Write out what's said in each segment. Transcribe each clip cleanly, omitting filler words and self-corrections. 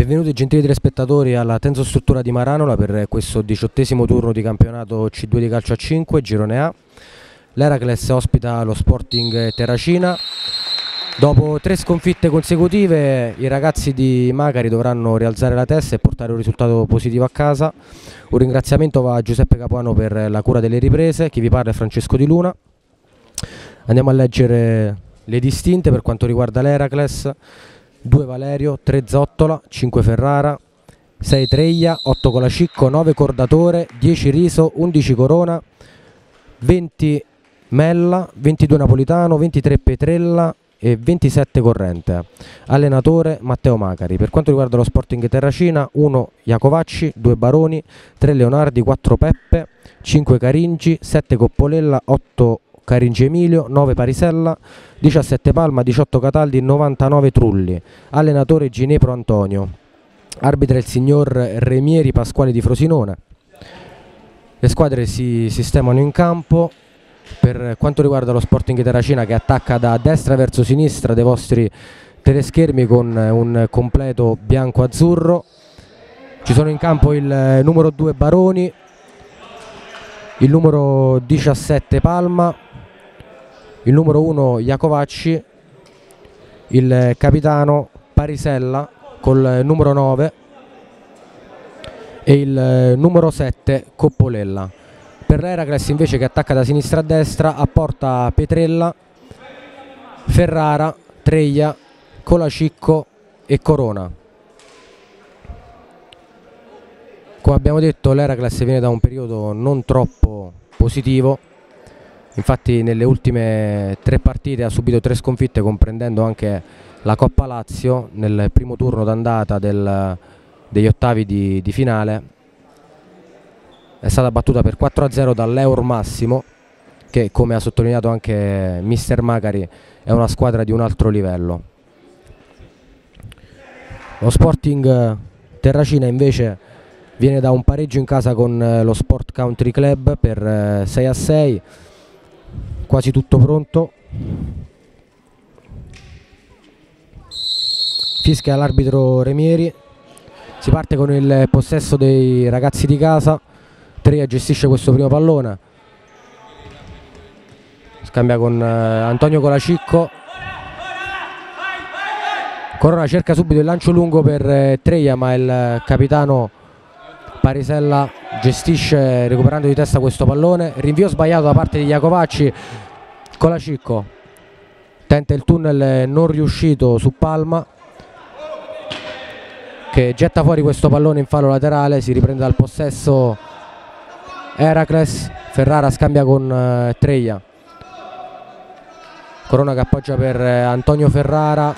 Benvenuti gentili telespettatori alla Tensostruttura di Maranola per questo 18° turno di campionato C2 di calcio a 5, girone A. L'Heracles ospita lo Sporting Terracina. Dopo 3 sconfitte consecutive i ragazzi di Macari dovranno rialzare la testa e portare un risultato positivo a casa. Un ringraziamento va a Giuseppe Capuano per la cura delle riprese, chi vi parla è Francesco Di Luna. Andiamo a leggere le distinte per quanto riguarda l'Heracles. 2 Valerio, 3 Zottola, 5 Ferrara, 6 Treglia, 8 Colacicco, 9 Cordatore, 10 Riso, 11 Corona, 20 Mella, 22 Napolitano, 23 Petrella e 27 Corrente. Allenatore Matteo Macari. Per quanto riguarda lo Sporting Terracina, 1 Iacovacci, 2 Baroni, 3 Leonardi, 4 Peppe, 5 Caringi, 7 Coppolella, 8 Caringi Emilio, 9 Parisella, 17 Palma, 18 Cataldi, 99 Trulli. Allenatore Ginepro Antonio. Arbitra il signor Remieri Pasquale di Frosinone. Le squadre si sistemano in campo. Per quanto riguarda lo Sporting Terracina, che attacca da destra verso sinistra dei vostri teleschermi con un completo bianco-azzurro, ci sono in campo il numero 2 Baroni, il numero 17 Palma, il numero 1 Iacovacci, il capitano Parisella col numero 9 e il numero 7 Coppolella. Per l'Heracles invece, che attacca da sinistra a destra, apporta Petrella, Ferrara, Treglia, Colacicco e Corona. Come abbiamo detto, l'Heracles viene da un periodo non troppo positivo. Infatti nelle ultime 3 partite ha subito 3 sconfitte, comprendendo anche la Coppa Lazio nel primo turno d'andata degli ottavi di finale. È stata battuta per 4-0 dall'Eur Massimo, che, come ha sottolineato anche mister Macari, è una squadra di un altro livello. Lo Sporting Terracina invece viene da un pareggio in casa con lo Sport Country Club per 6-6. Quasi tutto pronto. Fischia l'arbitro Remieri. Si parte con il possesso dei ragazzi di casa. Treglia gestisce questo primo pallone. Scambia con Antonio Colacicco. Corona cerca subito il lancio lungo per Treglia, ma il capitano Parisella gestisce recuperando di testa questo pallone. Rinvio sbagliato da parte di Iacovacci. Colacicco tenta il tunnel non riuscito su Palma, che getta fuori questo pallone in fallo laterale. Si riprende dal possesso Heracles. Ferrara scambia con Treglia. Corona che appoggia per Antonio Ferrara.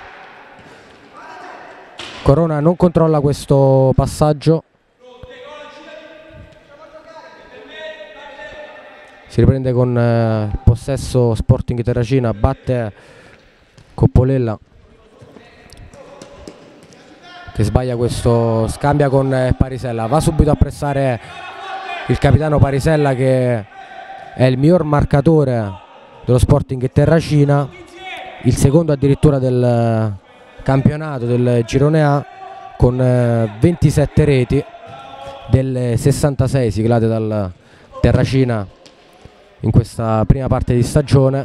Corona non controlla questo passaggio. Si riprende con possesso Sporting Terracina, batte Coppolella, che sbaglia questo, scambia con Parisella, va subito a pressare il capitano Parisella, che è il miglior marcatore dello Sporting Terracina, il secondo addirittura del campionato del girone A, con 27 reti delle 66 siglate dal Terracina in questa prima parte di stagione.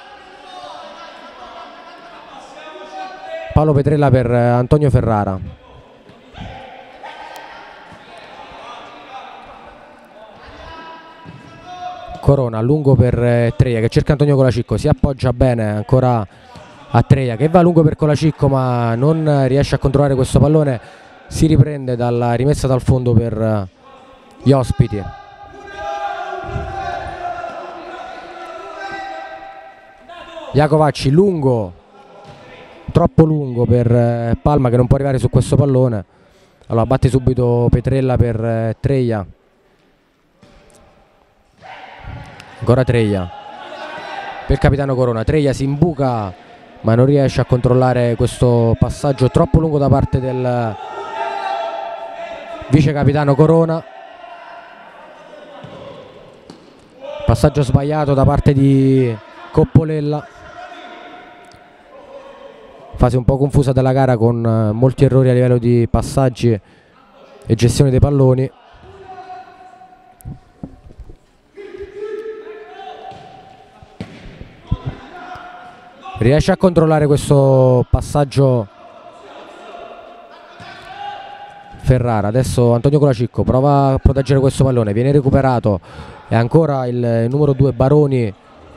Paolo Petrella per Antonio Ferrara. Corona a lungo per Treglia, che cerca Antonio Colacicco, si appoggia bene ancora a Treglia, che va a lungo per Colacicco ma non riesce a controllare questo pallone. Si riprende dalla rimessa dal fondo per gli ospiti. Iacovacci lungo, troppo lungo per Palma, che non può arrivare su questo pallone. Allora batte subito Petrella per Treglia. Ancora Treglia per il capitano Corona. Treglia si imbuca ma non riesce a controllare questo passaggio troppo lungo da parte del vice capitano Corona. Passaggio sbagliato da parte di Coppolella. fase un po' confusa della gara con molti errori a livello di passaggi e gestione dei palloni. Riesce a controllare questo passaggio Ferrara. Adesso Antonio Colacicco prova a proteggere questo pallone, viene recuperato e ancora il numero 2 Baroni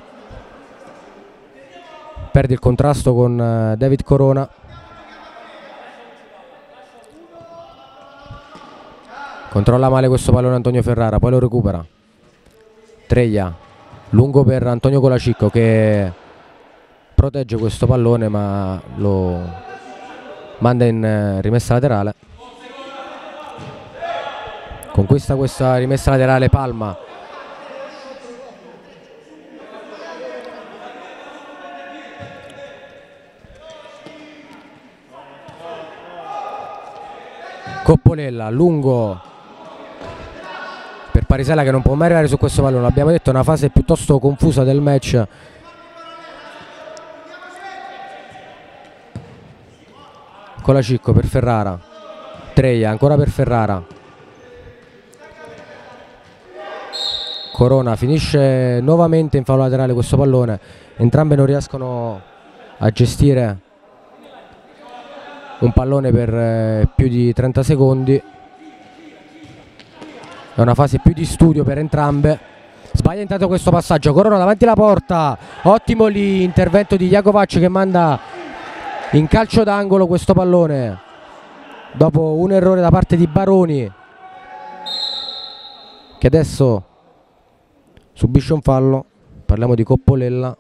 perde il contrasto con David Corona. Controlla male questo pallone Antonio Ferrara, poi lo recupera. Treglia, lungo per Antonio Colacicco che protegge questo pallone ma lo manda in rimessa laterale. Conquista questa rimessa laterale Palma. Coppolella, lungo per Parisella che non può mai arrivare su questo pallone. Abbiamo detto, è una fase piuttosto confusa del match. Colacicco per Ferrara, Treglia ancora per Ferrara, Corona finisce nuovamente in fallo laterale questo pallone. Entrambe non riescono a gestire un pallone per più di 30 secondi. È una fase più di studio per entrambe. Sbaglia intanto questo passaggio, Corona davanti alla porta, ottimo l'intervento di Jakovac che manda in calcio d'angolo questo pallone dopo un errore da parte di Baroni, che adesso subisce un fallo. Parliamo di Coppolella,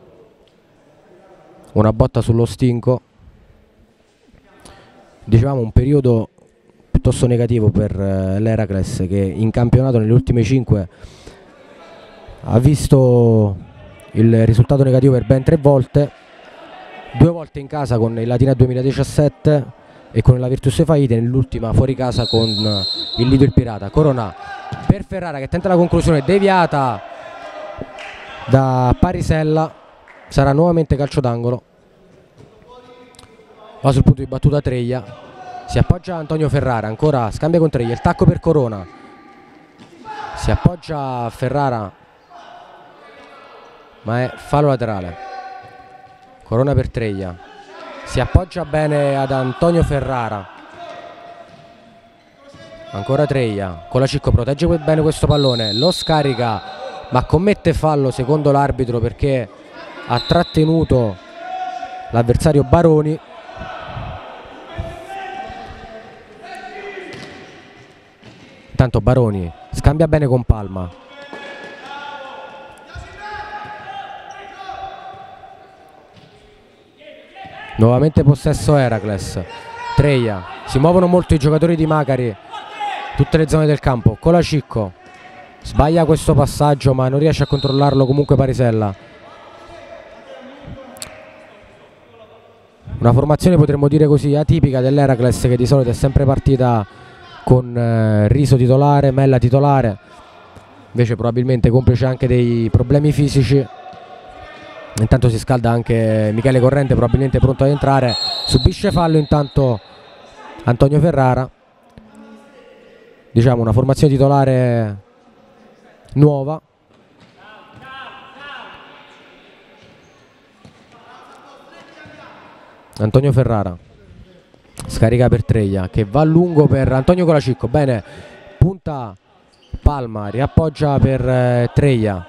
una botta sullo stinco. Dicevamo un periodo piuttosto negativo per l'Heracles, che in campionato nelle ultime 5 ha visto il risultato negativo per ben 3 volte, 2 volte in casa con il Latina 2017 e con la Virtus Faite, nell'ultima fuori casa con il Lido il Pirata. Corona per Ferrara che tenta la conclusione, deviata da Parisella, sarà nuovamente calcio d'angolo. Va sul punto di battuta Treglia, si appoggia Antonio Ferrara, ancora scambia con Treglia, il tacco per Corona, si appoggia Ferrara ma è fallo laterale. Corona per Treglia, si appoggia bene ad Antonio Ferrara, ancora Treglia, Colacicco protegge bene questo pallone, lo scarica ma commette fallo secondo l'arbitro perché ha trattenuto l'avversario Baroni. Intanto Baroni scambia bene con Palma, nuovamente possesso Heracles. Treglia, si muovono molto i giocatori di Macari, tutte le zone del campo. Colacicco sbaglia questo passaggio ma non riesce a controllarlo comunque Parisella. Una formazione potremmo dire così atipica dell'Heracles, che di solito è sempre partita con Riso titolare, Mella titolare, invece probabilmente complice anche dei problemi fisici. Intanto si scalda anche Michele Corrente, probabilmente pronto ad entrare. Subisce fallo intanto Antonio Ferrara. Diciamo una formazione titolare nuova. Antonio Ferrara scarica per Treglia che va a lungo per Antonio Colacicco, bene, punta Palma, riappoggia per Treglia,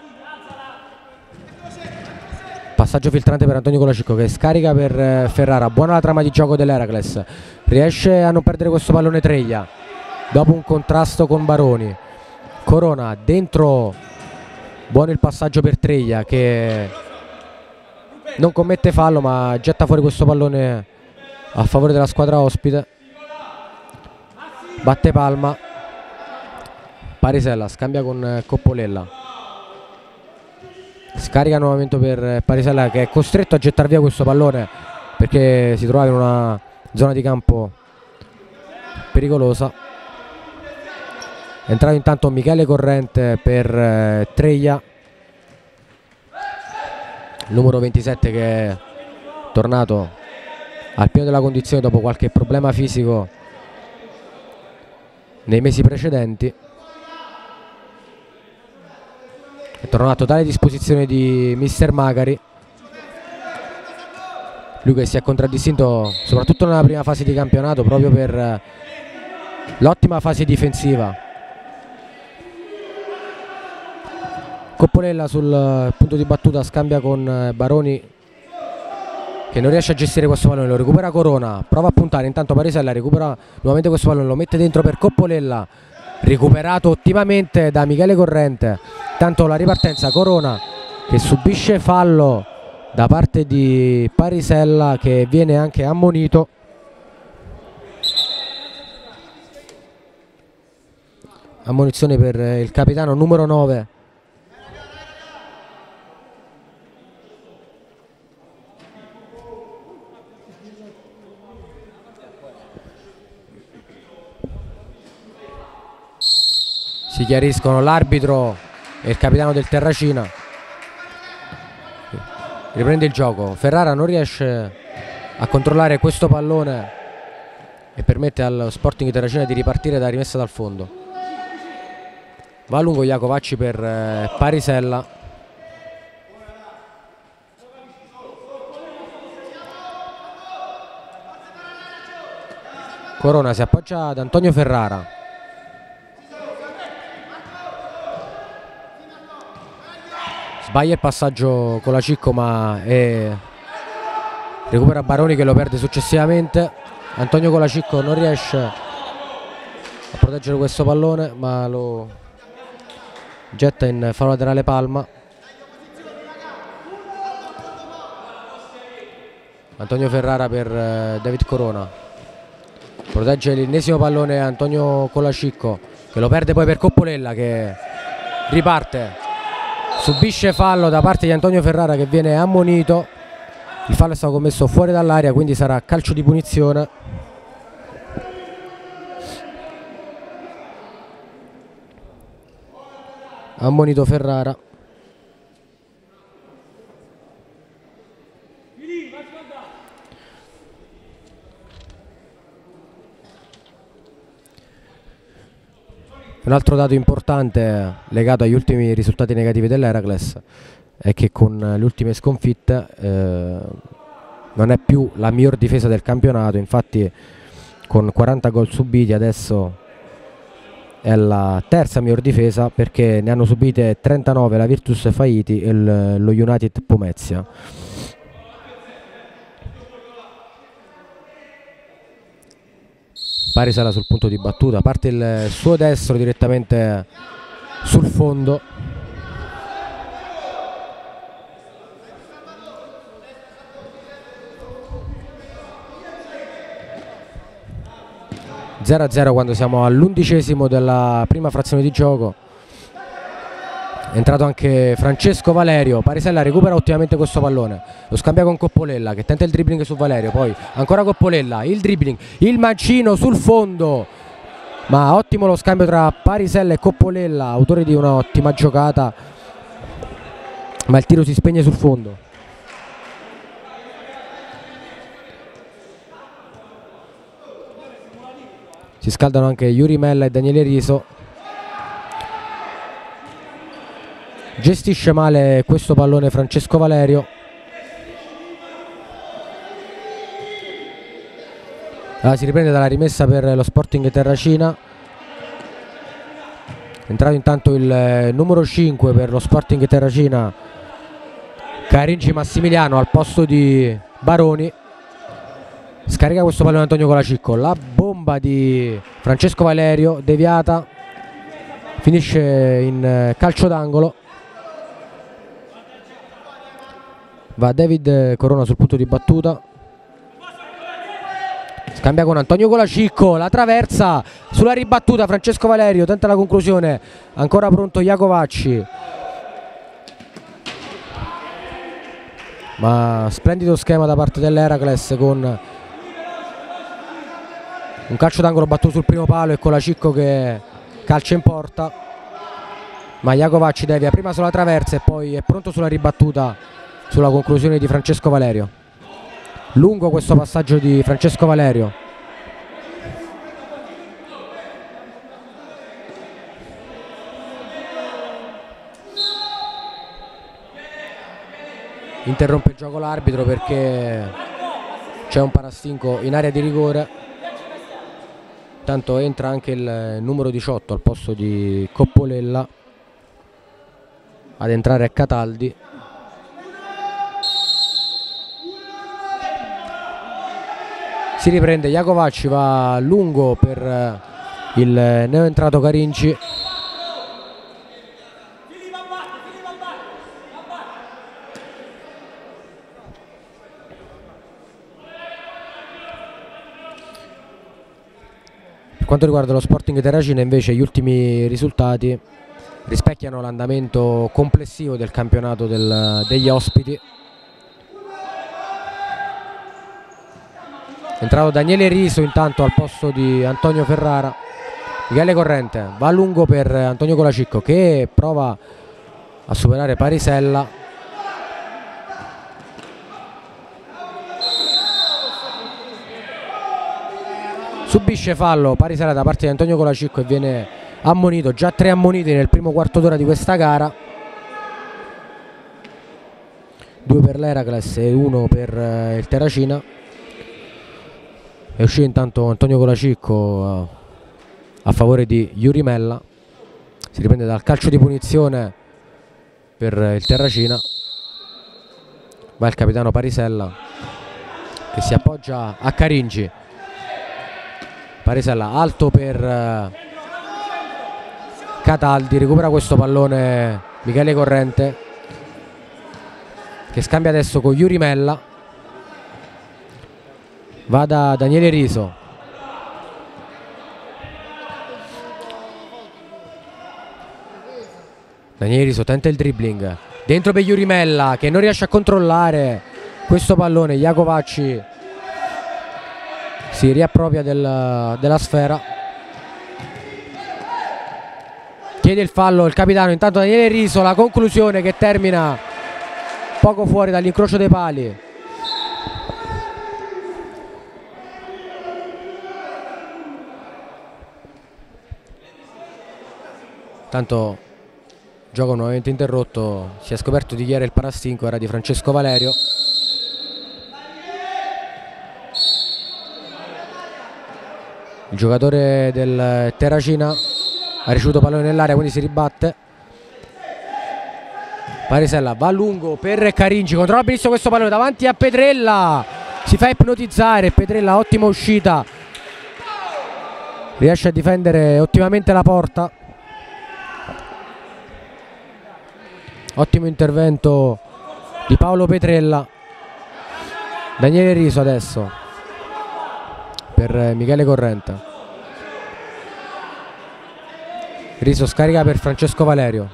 passaggio filtrante per Antonio Colacicco che scarica per Ferrara. Buona la trama di gioco dell'Heracles, riesce a non perdere questo pallone Treglia dopo un contrasto con Baroni. Corona dentro, buono il passaggio per Treglia che non commette fallo ma getta fuori questo pallone a favore della squadra ospite. Batte Palma, Parisella scambia con Coppolella, scarica nuovamente per Parisella che è costretto a gettare via questo pallone perché si trova in una zona di campo pericolosa. È entrato intanto Michele Corrente per Treglia, numero 27, che è tornato al pieno della condizione dopo qualche problema fisico nei mesi precedenti. È tornato a totale disposizione di mister Macari, lui che si è contraddistinto soprattutto nella prima fase di campionato proprio per l'ottima fase difensiva. Coppolella sul punto di battuta scambia con Baroni, che non riesce a gestire questo pallone, lo recupera Corona, prova a puntare, intanto Parisella recupera nuovamente questo pallone, lo mette dentro per Coppolella, recuperato ottimamente da Michele Corrente. Tanto la ripartenza, Corona che subisce fallo da parte di Parisella, che viene anche ammonito. Ammonizione per il capitano numero 9. Si chiariscono l'arbitro e il capitano del Terracina. Riprende il gioco, Ferrara non riesce a controllare questo pallone e permette al Sporting Terracina di ripartire da rimessa dal fondo. Va a lungo Iacovacci per Parisella. Corona si appoggia ad Antonio Ferrara. Sbaglia il passaggio con la Cicco, ma recupera Baroni che lo perde successivamente. Antonio Colacicco non riesce a proteggere questo pallone, ma lo getta in fallo laterale Palma. Antonio Ferrara per David Corona, protegge l'ennesimo pallone Antonio Colacicco, che lo perde poi per Coppolella, che riparte. Subisce fallo da parte di Antonio Ferrara, che viene ammonito. Il fallo è stato commesso fuori dall'area, quindi sarà calcio di punizione. Ammonito Ferrara. Un altro dato importante legato agli ultimi risultati negativi dell'Heracles è che con le ultime sconfitte non è più la miglior difesa del campionato, infatti con 40 gol subiti adesso è la terza miglior difesa, perché ne hanno subite 39 la Virtus Faiti e lo United Pomezia. Parisella sul punto di battuta, parte il suo destro direttamente sul fondo. Zero a 0 quando siamo all'11° della prima frazione di gioco. È entrato anche Francesco Valerio. Parisella recupera ottimamente questo pallone, lo scambia con Coppolella, che tenta il dribbling su Valerio, poi ancora Coppolella, il dribbling, il mancino sul fondo, ma ottimo lo scambio tra Parisella e Coppolella, autore di un'ottima giocata, ma il tiro si spegne sul fondo. Si scaldano anche Yuri Mella e Daniele Riso. Gestisce male questo pallone Francesco Valerio. Allora, si riprende dalla rimessa per lo Sporting Terracina. Entrato intanto il numero 5 per lo Sporting Terracina, Carinci Massimiliano, al posto di Baroni. Scarica questo pallone Antonio Colacicco, la bomba di Francesco Valerio deviata, finisce in calcio d'angolo. Va David Corona sul punto di battuta, scambia con Antonio Colacicco, la traversa sulla ribattuta, Francesco Valerio tenta la conclusione, ancora pronto Iacovacci, ma splendido schema da parte dell'Heracles con un calcio d'angolo battuto sul primo palo e Colacicco che calcia in porta, ma Iacovacci devia prima sulla traversa e poi è pronto sulla ribattuta sulla conclusione di Francesco Valerio. Lungo questo passaggio di Francesco Valerio. Interrompe il gioco l'arbitro perché c'è un parastinco in area di rigore. Intanto entra anche il numero 18 al posto di Coppolella. Ad entrare è Cataldi. Si riprende Iacovacci, va lungo per il neoentrato Carinci. Per quanto riguarda lo Sporting Terracina invece gli ultimi risultati rispecchiano l'andamento complessivo del campionato degli ospiti. È entrato Daniele Riso intanto al posto di Antonio Ferrara. Michele Corrente va a lungo per Antonio Colacicco che prova a superare Parisella. Subisce fallo Parisella da parte di Antonio Colacicco e viene ammonito. Già 3 ammoniti nel primo quarto d'ora di questa gara. 2 per l'Heracles e 1 per il Terracina. È uscito intanto Antonio Colacicco a favore di Iurimella. Si riprende dal calcio di punizione per il Terracina. Va il capitano Parisella che si appoggia a Carinci. Parisella alto per Cataldi, recupera questo pallone Michele Corrente che scambia adesso con Iurimella. Va da Daniele Riso. Daniele Riso tenta il dribbling dentro per Iurimella che non riesce a controllare questo pallone. Iacovacci si riappropria della sfera, chiede il fallo il capitano. Intanto Daniele Riso, la conclusione che termina poco fuori dall'incrocio dei pali. Tanto gioco nuovamente interrotto, si è scoperto di chi era il parastinco, era di Francesco Valerio. Il giocatore del Terracina ha ricevuto pallone nell'area, quindi si ribatte. Parisella va a lungo per Carinci, controlla benissimo questo pallone davanti a Petrella, si fa ipnotizzare Petrella, ottima uscita, riesce a difendere ottimamente la porta. Ottimo intervento di Paolo Petrella. Daniele Riso adesso per Michele Corrente. Riso scarica per Francesco Valerio.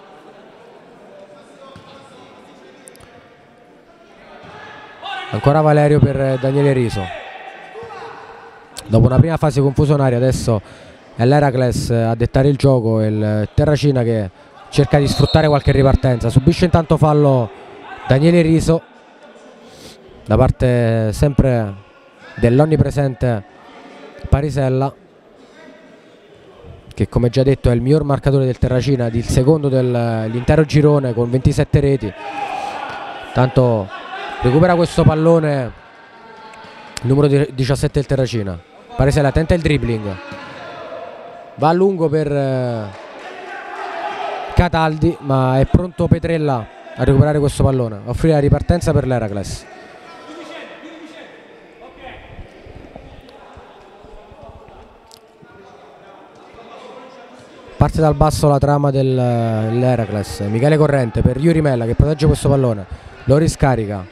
Ancora Valerio per Daniele Riso. Dopo una prima fase confusionaria adesso è l'Heracles a dettare il gioco e il Terracina che cerca di sfruttare qualche ripartenza. Subisce intanto fallo Daniele Riso da parte sempre dell'onnipresente Parisella, che come già detto è il miglior marcatore del Terracina, il secondo dell'intero girone con 27 reti. Tanto recupera questo pallone il numero 17 del Terracina. Parisella tenta il dribbling, va a lungo per Cataldi, ma è pronto Petrella a recuperare questo pallone, a offrire la ripartenza per l'Heracles. Parte dal basso la trama dell'Heracles. Michele Corrente per Iurimella che protegge questo pallone, lo riscarica.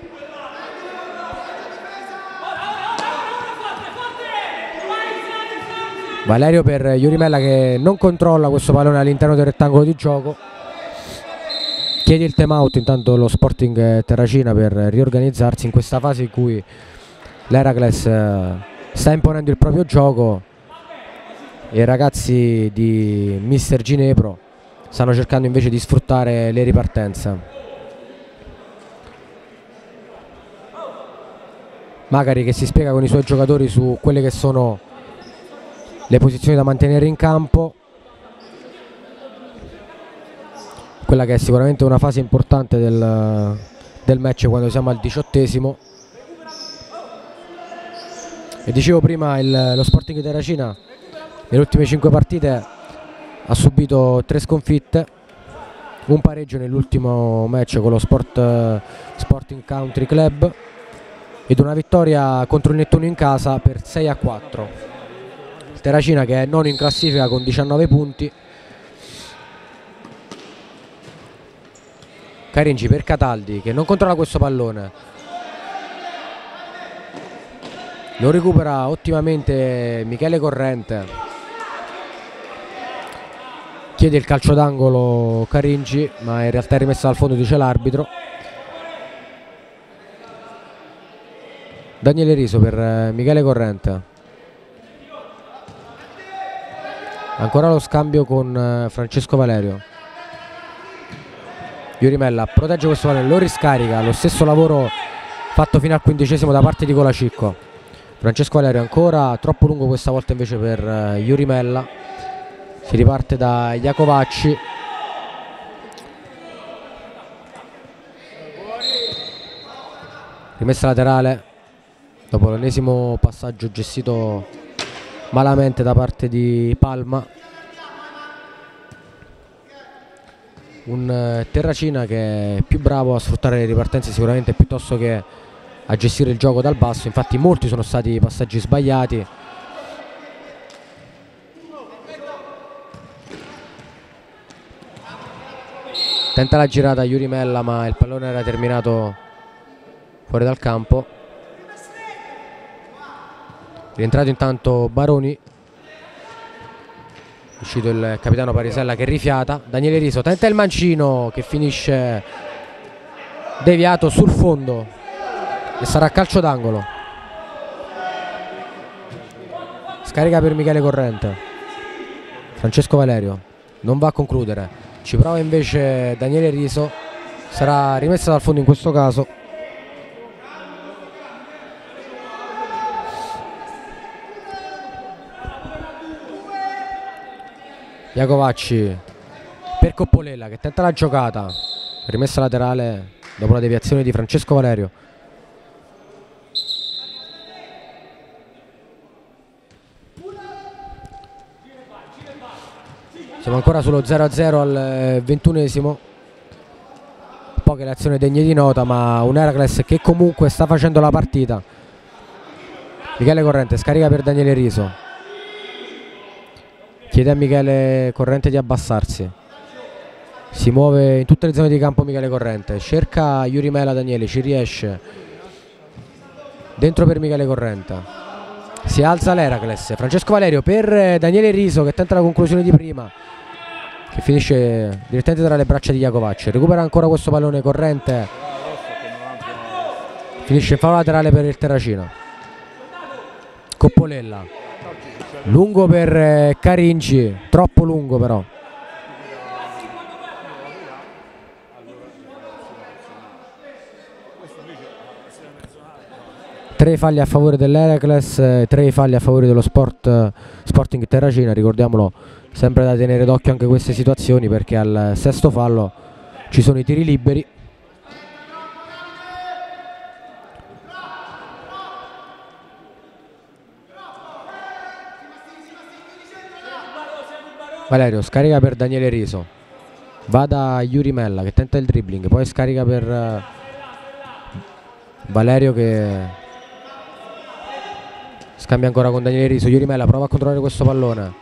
Valerio per Iurimella che non controlla questo pallone all'interno del rettangolo di gioco. Chiede il time out intanto lo Sporting Terracina per riorganizzarsi in questa fase in cui l'Heracles sta imponendo il proprio gioco e i ragazzi di Mister Ginepro stanno cercando invece di sfruttare le ripartenze. Macari che si spiega con i suoi giocatori su quelle che sono le posizioni da mantenere in campo, quella che è sicuramente una fase importante del match quando siamo al 18esimo. E dicevo prima, lo Sporting Terracina nelle ultime 5 partite ha subito 3 sconfitte, un pareggio nell'ultimo match con lo Sporting Country Club ed una vittoria contro il Nettuno in casa per 6-4. Il Terracina che è nono in classifica con 19 punti. Caringi per Cataldi che non controlla questo pallone, lo recupera ottimamente Michele Corrente, chiede il calcio d'angolo Caringi ma in realtà è rimessa dal fondo, dice l'arbitro. Daniele Riso per Michele Corrente, ancora lo scambio con Francesco Valerio. Iorimella protegge questo pallone, lo riscarica, lo stesso lavoro fatto fino al 15esimo da parte di Colacicco. Francesco Valerio ancora troppo lungo questa volta invece per Iorimella, si riparte da Iacovacci, rimessa laterale dopo l'ennesimo passaggio gestito malamente da parte di Palma. Un Terracina che è più bravo a sfruttare le ripartenze sicuramente piuttosto che a gestire il gioco dal basso, infatti molti sono stati i passaggi sbagliati. Tenta la girata Iorimella ma il pallone era terminato fuori dal campo. Rientrato intanto Baroni, uscito il capitano Parisella che rifiata. Daniele Riso tenta il mancino che finisce deviato sul fondo e sarà calcio d'angolo. Scarica per Michele Corrente, Francesco Valerio non va a concludere, ci prova invece Daniele Riso, sarà rimessa dal fondo in questo caso. Iacovacci per Coppolella che tenta la giocata, rimessa laterale dopo la deviazione di Francesco Valerio. Siamo ancora sullo 0-0 al 21esimo, poche le azioni degne di nota ma un Heracles che comunque sta facendo la partita. Michele Corrente scarica per Daniele Riso, chiede a Michele Corrente di abbassarsi, si muove in tutte le zone di campo Michele Corrente, cerca Iorimella Daniele, ci riesce, dentro per Michele Corrente, si alza l'Heracles, Francesco Valerio per Daniele Riso che tenta la conclusione di prima che finisce direttamente tra le braccia di Iacovacci, recupera ancora questo pallone Corrente, finisce in fallo laterale per il Terracina. Coppolella lungo per Caringi, troppo lungo però. Tre falli a favore dell'Heracles, 3 falli a favore dello Sporting Terracina, ricordiamolo, sempre da tenere d'occhio anche queste situazioni perché al sesto fallo ci sono i tiri liberi. Valerio scarica per Daniele Riso, va da Iorimella che tenta il dribbling, poi scarica per Valerio che scambia ancora con Daniele Riso. Iorimella prova a controllare questo pallone,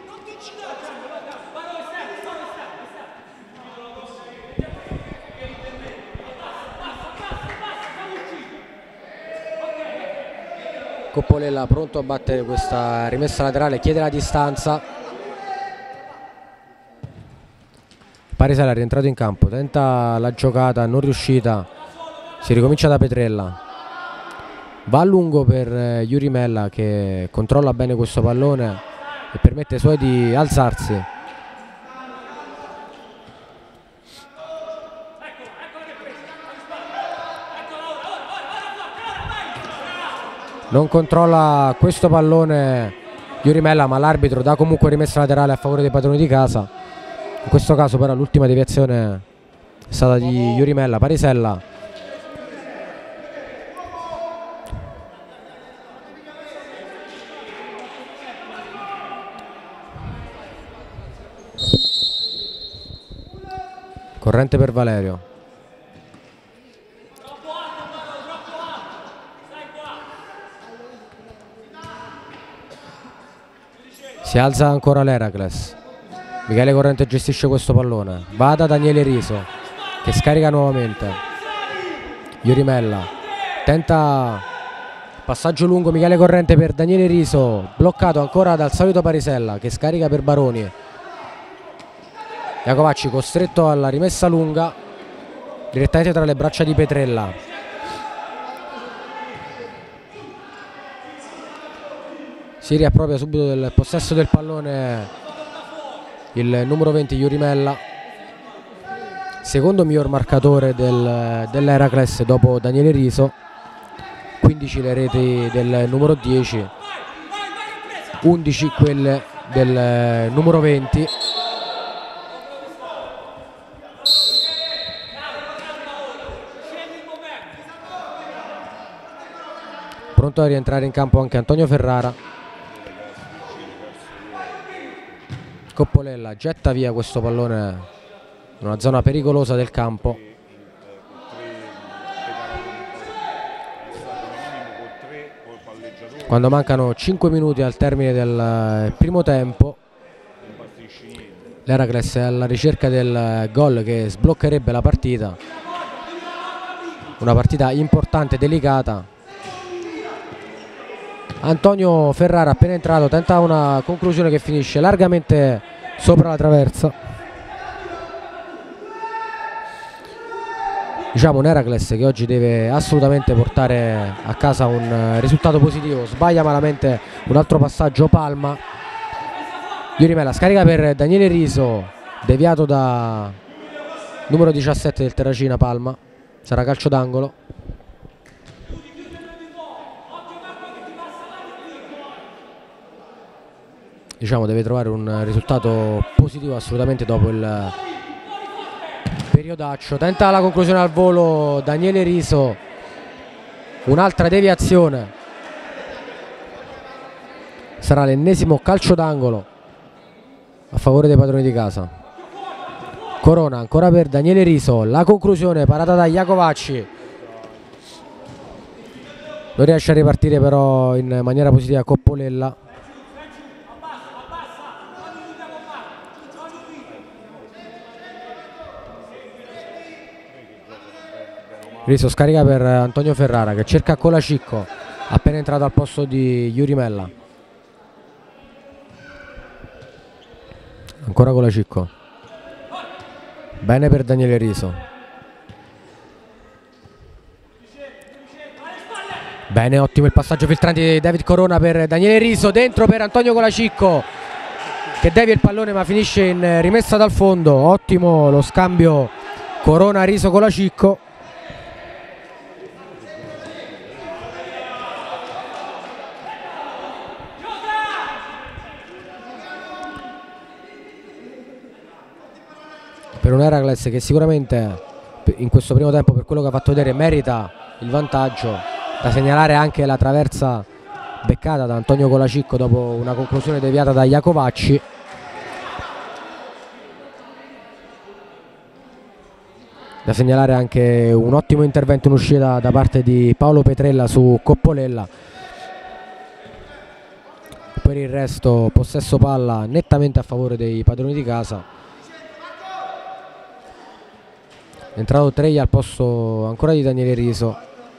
Coppolella pronto a battere questa rimessa laterale, chiede la distanza. Parisella è rientrato in campo, tenta la giocata, non riuscita, si ricomincia da Petrella, va a lungo per Iorimella che controlla bene questo pallone e permette ai suoi di alzarsi. non controlla questo pallone Jurimella, ma l'arbitro dà comunque rimessa laterale a favore dei padroni di casa. In questo caso però l'ultima deviazione è stata di Jurimella. Parisella, corrente per Valerio. Si alza ancora l'Heracles. Michele Corrente gestisce questo pallone. Va da Daniele Riso che scarica nuovamente. Jurimella tenta passaggio lungo. Michele Corrente per Daniele Riso, bloccato ancora dal solito Parisella che scarica per Baroni. Iacovacci costretto alla rimessa lunga direttamente tra le braccia di Petrella. Si riappropria subito del possesso del pallone il numero 20 Jurimella, secondo miglior marcatore dell'Heracles dopo Daniele Riso. 15 le reti del numero 10, 11 quelle del numero 20. Pronto a rientrare in campo anche Antonio Ferrara. Coppolella getta via questo pallone in una zona pericolosa del campo. Quando mancano 5 minuti al termine del primo tempo, l'Heracles è alla ricerca del gol che sbloccherebbe la partita. Una partita importante, delicata. Antonio Ferrara appena entrato tenta una conclusione che finisce largamente sopra la traversa. Diciamo un Heracles che oggi deve assolutamente portare a casa un risultato positivo. Sbaglia malamente un altro passaggio Palma. Jurimella scarica per Daniele Riso, deviato da numero 17 del Terracina Palma. Sarà calcio d'angolo. Diciamo deve trovare un risultato positivo assolutamente dopo il periodaccio. Tenta la conclusione al volo Daniele Riso, un'altra deviazione, sarà l'ennesimo calcio d'angolo a favore dei padroni di casa. Corona ancora per Daniele Riso, la conclusione parata da Iacovacci, non riesce a ripartire però in maniera positiva Coppolella. Riso scarica per Antonio Ferrara che cerca Colacicco, appena entrato al posto di Jurimella. Ancora Colacicco, bene per Daniele Riso, bene, ottimo il passaggio filtrante di David Corona per Daniele Riso, dentro per Antonio Colacicco che devia il pallone ma finisce in rimessa dal fondo. Ottimo lo scambio Corona-Riso-Colacicco. Per un Heracles che sicuramente in questo primo tempo, per quello che ha fatto vedere, merita il vantaggio. Da segnalare anche la traversa beccata da Antonio Colacicco dopo una conclusione deviata da Iacovacci. Da segnalare anche un ottimo intervento in uscita da parte di Paolo Petrella su Coppolella. Per il resto possesso palla nettamente a favore dei padroni di casa. È entrato Treia al posto ancora di Daniele Riso.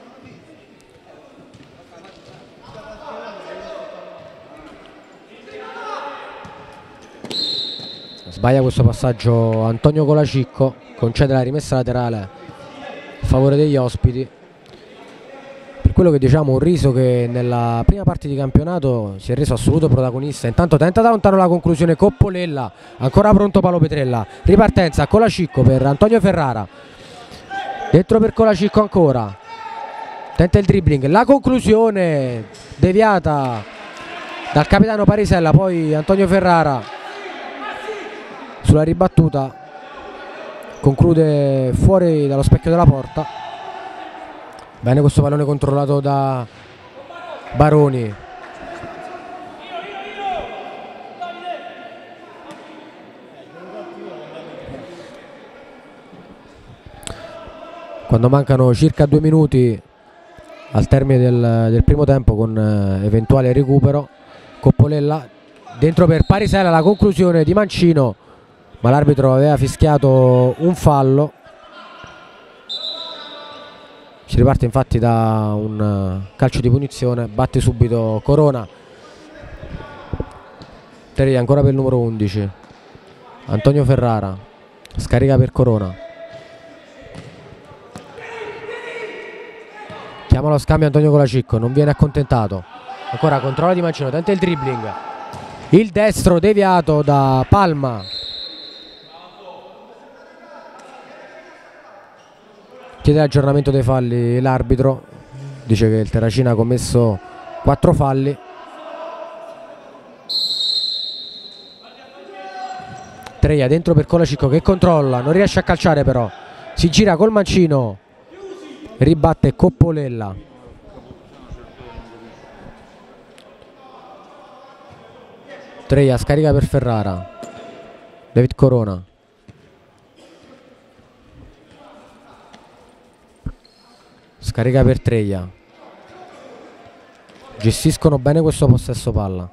Sbaglia questo passaggio Antonio Colacicco, concede la rimessa laterale a favore degli ospiti. Per quello che diciamo, un Riso che nella prima parte di campionato si è reso assoluto protagonista. Intanto tenta da lontano la conclusione Coppolella, ancora pronto Paolo Petrella, ripartenza Colacicco per Antonio Ferrara, dentro per Colacicco ancora, tenta il dribbling, la conclusione deviata dal capitano Parisella, poi Antonio Ferrara sulla ribattuta conclude fuori dallo specchio della porta. Bene questo pallone controllato da Baroni. Quando mancano circa 2 minuti al termine del primo tempo, con eventuale recupero, Coppolella dentro per Parisella, la conclusione di Mancino, ma l'arbitro aveva fischiato un fallo. Si riparte infatti da un calcio di punizione, batte subito Corona. Terry ancora per il numero 11, Antonio Ferrara scarica per Corona, chiama lo scambio Antonio Colacicco, non viene accontentato, ancora controllo di Mancino, tenta il dribbling, il destro deviato da Palma. Chiede l'aggiornamento dei falli l'arbitro, dice che il Terracina ha commesso 4 falli. Treia dentro per Colacicco che controlla, non riesce a calciare però, si gira col mancino, ribatte Coppolella. Treia scarica per Ferrara, David Corona, scarica per Treia, gestiscono bene questo possesso palla.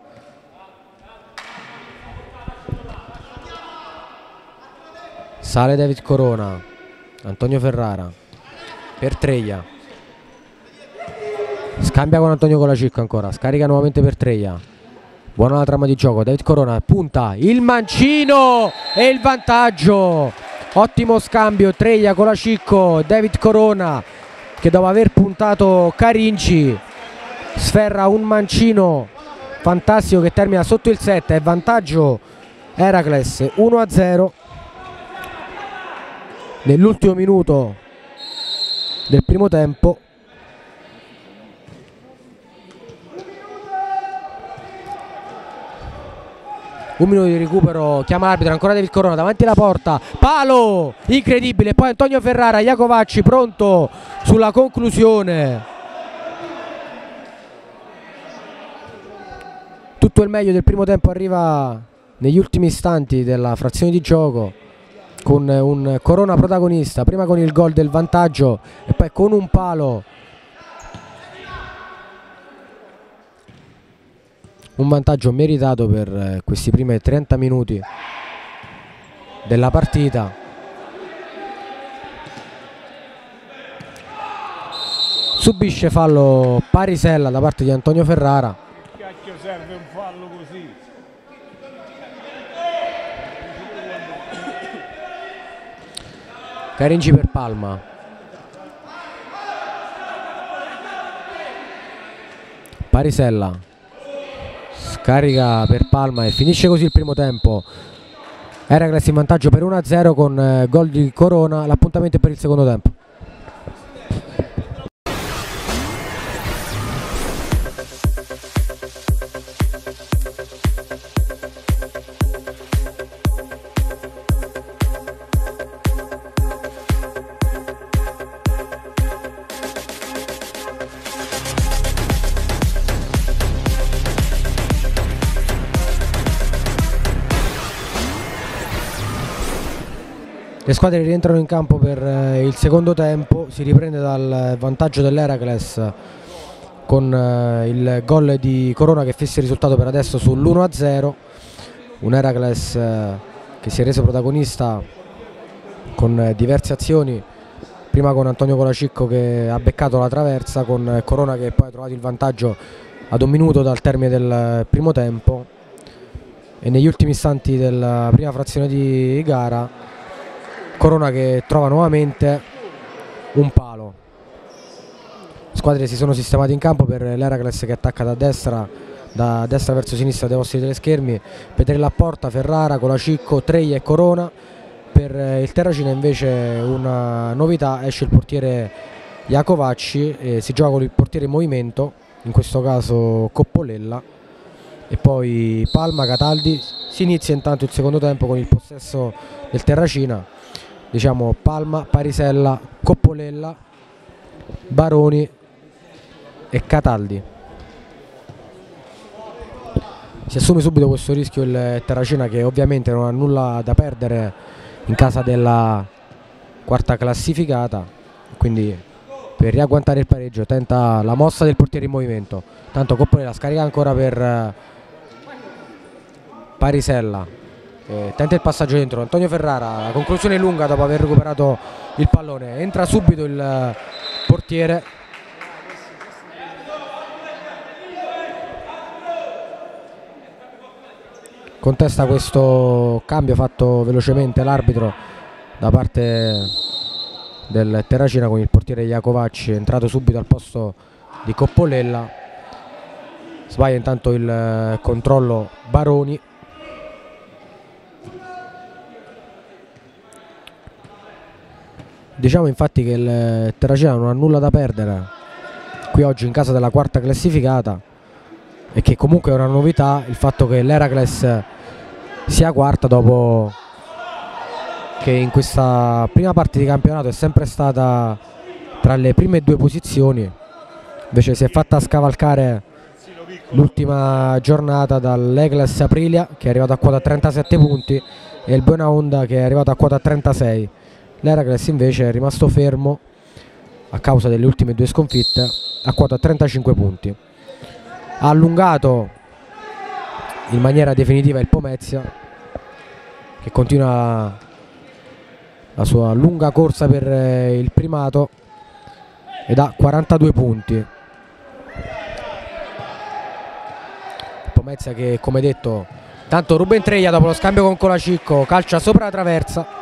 Sale David Corona, Antonio Ferrara per Treia, scambia con Antonio Colacicco ancora, scarica nuovamente per Treia, buona la trama di gioco, David Corona punta, il mancino e il vantaggio, ottimo scambio Treia Colacicco, David Corona che dopo aver puntato Carinci sferra un mancino fantastico che termina sotto il 7, e vantaggio Heracles 1-0 nell'ultimo minuto del primo tempo. Un minuto di recupero, chiama l'arbitro, ancora David Corona davanti alla porta, palo incredibile, poi Antonio Ferrara, Iacovacci pronto sulla conclusione. Tutto il meglio del primo tempo arriva negli ultimi istanti della frazione di gioco, con un Corona protagonista, prima con il gol del vantaggio e poi con un palo, un vantaggio meritato per questi primi 30 minuti della partita. Subisce fallo Parisella da parte di Antonio Ferrara. Cacchio serve un fallo così? Carinci per Palma, Parisella scarica per Palma e finisce così il primo tempo. Heracles in vantaggio per 1-0 con gol di Corona. L'appuntamento è per il secondo tempo. Le squadre rientrano in campo per il secondo tempo, si riprende dal vantaggio dell'Heracles con il gol di Corona che fissa il risultato per adesso sull'1-0, un Heracles che si è reso protagonista con diverse azioni, prima con Antonio Colacicco che ha beccato la traversa, con Corona che poi ha trovato il vantaggio ad 1 minuto dal termine del primo tempo, e negli ultimi istanti della prima frazione di gara Corona che trova nuovamente un palo. Squadre si sono sistemate in campo per l'Heracles che attacca da destra verso sinistra dai vostri teleschermi. Petrella a porta, Ferrara, Colacicco, Treia e Corona. Per il Terracina invece una novità, esce il portiere Iacovacci, si gioca con il portiere in movimento, in questo caso Coppolella, e poi Palma, Cataldi. Si inizia intanto il secondo tempo con il possesso del Terracina, diciamo Palma, Parisella, Coppolella, Baroni e Cataldi. Si assume subito questo rischio il Terracina, che ovviamente non ha nulla da perdere in casa della quarta classificata, quindi per riagguantare il pareggio tenta la mossa del portiere in movimento. Tanto Coppolella scarica ancora per Parisella, tenta il passaggio dentro Antonio Ferrara, la conclusione lunga dopo aver recuperato il pallone, entra subito il portiere, contesta questo cambio fatto velocemente l'arbitro da parte del Terracina, con il portiere Iacovacci entrato subito al posto di Coppolella. Sbaglia intanto il controllo Baroni. Diciamo infatti che il Terracina non ha nulla da perdere qui oggi in casa della quarta classificata, e che comunque è una novità il fatto che l'Heracles sia quarta, dopo che in questa prima parte di campionato è sempre stata tra le prime due posizioni, invece si è fatta scavalcare l'ultima giornata dall'Egles Aprilia, che è arrivato a quota 37 punti, e il Buenaonda, che è arrivato a quota 36. L'Heracles invece è rimasto fermo a causa delle ultime due sconfitte a quota 35 punti. Ha allungato in maniera definitiva il Pomezia, che continua la sua lunga corsa per il primato ed ha 42 punti. Il Pomezia che, come detto, tanto Ruben Treglia dopo lo scambio con Colacicco calcia sopra la traversa.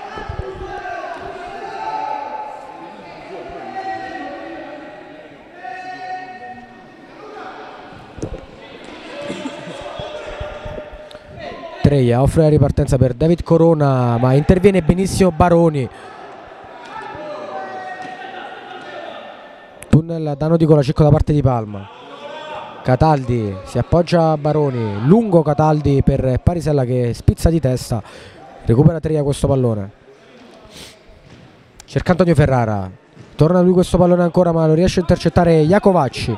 Treglia offre la ripartenza per David Corona, ma interviene benissimo Baroni. Tunnel danno di Colacicco da parte di Palma. Cataldi si appoggia a Baroni, lungo Cataldi per Parisella che spizza di testa, recupera Treglia questo pallone, cerca Antonio Ferrara, torna lui questo pallone ancora, ma lo riesce a intercettare Iacovacci.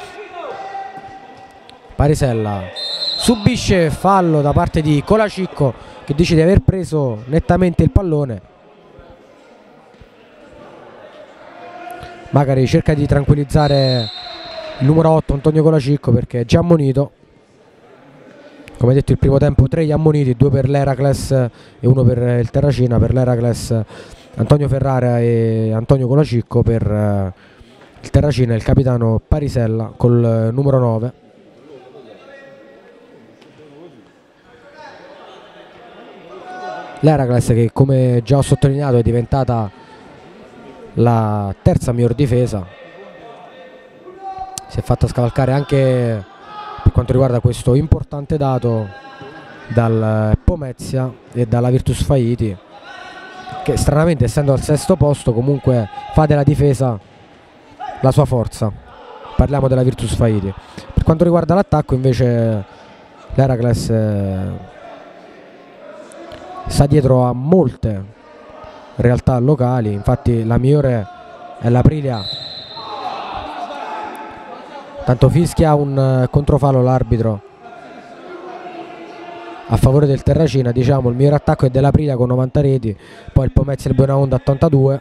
Parisella subisce fallo da parte di Colacicco, che dice di aver preso nettamente il pallone. Magari cerca di tranquillizzare il numero 8 Antonio Colacicco, perché è già ammonito. Come detto, il primo tempo 3 gli ammoniti, 2 per l'Heracles e 1 per il Terracina. Per l'Heracles Antonio Ferrara e Antonio Colacicco, per il Terracina il capitano Parisella col numero 9. L'Heracles, che come già ho sottolineato è diventata la terza miglior difesa, si è fatta scavalcare anche per quanto riguarda questo importante dato dal Pomezia e dalla Virtus Faiti, che stranamente, essendo al sesto posto, comunque fa della difesa la sua forza. Parliamo della Virtus Faiti. Per quanto riguarda l'attacco invece l'Heracles sta dietro a molte realtà locali, infatti la migliore è l'Aprilia. Tanto fischia un controfallo l'arbitro a favore del Terracina. Diciamo il miglior attacco è dell'Aprilia con 90 reti, poi il Pomezia e il Buenaonda 82.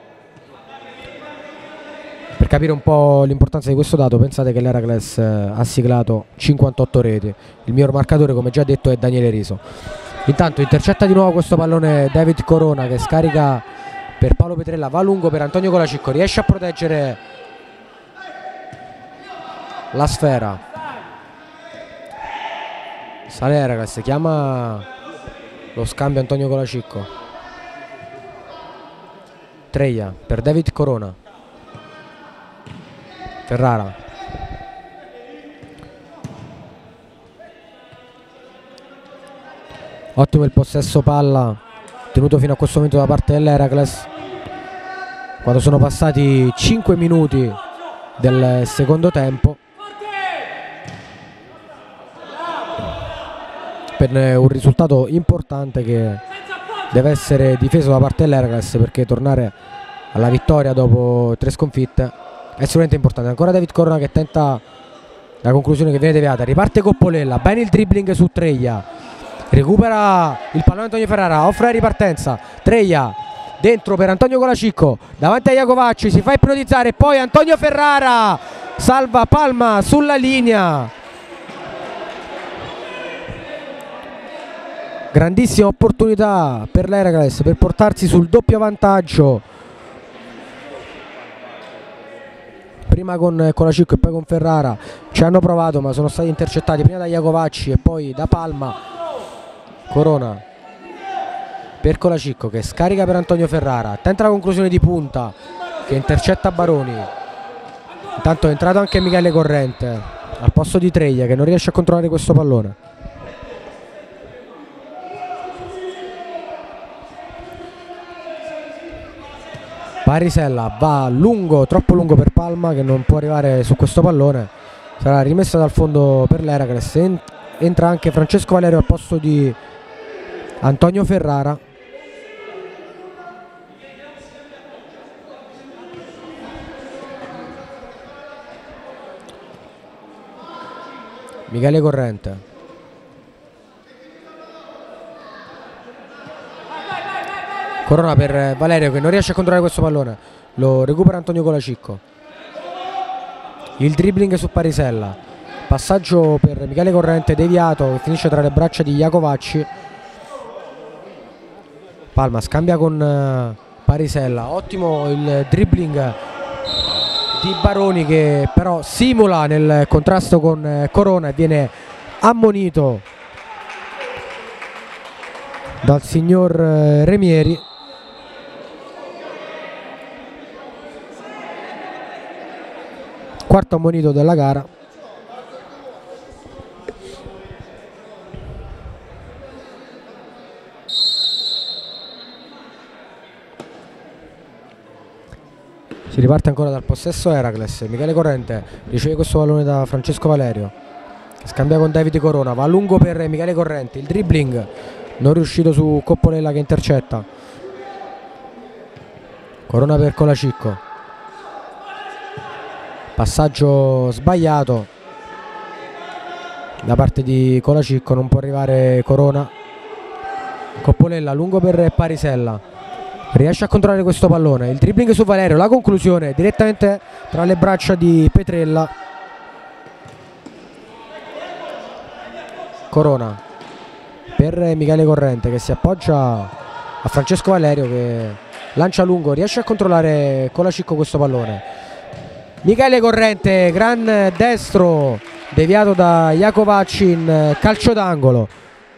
Per capire un po' l'importanza di questo dato, pensate che l'Heracles ha siglato 58 reti. Il miglior marcatore, come già detto, è Daniele Riso. Intanto intercetta di nuovo questo pallone David Corona, che scarica per Paolo Petrella, va lungo per Antonio Colacicco, riesce a proteggere la sfera. Sale Heracles, chiama lo scambio Antonio Colacicco. Treglia per David Corona. Ferrara. Ottimo il possesso palla tenuto fino a questo momento da parte dell'Heracles. quando sono passati 5 minuti del secondo tempo, per un risultato importante che deve essere difeso da parte dell'Heracles, perché tornare alla vittoria dopo 3 sconfitte è sicuramente importante. Ancora David Corona che tenta la conclusione che viene deviata, riparte Coppolella, bene il dribbling su Treglia, recupera il pallone Antonio Ferrara, offre la ripartenza, Treglia dentro per Antonio Colacicco, davanti a Iacovacci, si fa ipnotizzare, poi Antonio Ferrara salva Palma sulla linea. Grandissima opportunità per l'Heracles per portarsi sul doppio vantaggio, prima con Colacicco e poi con Ferrara. Ci hanno provato ma sono stati intercettati prima da Iacovacci e poi da Palma. Corona per Colacicco che scarica per Antonio Ferrara, tenta la conclusione di punta che intercetta Baroni. Intanto è entrato anche Michele Corrente al posto di Treglia che non riesce a controllare questo pallone. Parisella va lungo, troppo lungo per Palma che non può arrivare su questo pallone, sarà rimessa dal fondo per l'Heracles. Entra anche Francesco Valerio al posto di Antonio Ferrara. Michele Corrente, Corona per Valerio che non riesce a controllare questo pallone, lo recupera Antonio Colacicco, il dribbling su Parisella, passaggio per Michele Corrente deviato che finisce tra le braccia di Iacovacci. Palma scambia con Parisella, ottimo il dribbling di Baroni che però simula nel contrasto con Corona e viene ammonito dal signor Remieri. Quarto ammonito della gara. Si riparte ancora dal possesso Heracles. Michele Corrente riceve questo pallone da Francesco Valerio, scambia con Davide Corona, va a lungo per Michele Corrente, il dribbling non riuscito su Coppolella che intercetta. Corona per Colacicco, passaggio sbagliato da parte di Colacicco, non può arrivare Corona. Coppolella lungo per Parisella, riesce a controllare questo pallone, il dribbling su Valerio, la conclusione direttamente tra le braccia di Petrella. Corona per Michele Corrente che si appoggia a Francesco Valerio che lancia lungo, riesce a controllare Colacicco questo pallone. Michele Corrente, gran destro deviato da Iacovacci in calcio d'angolo.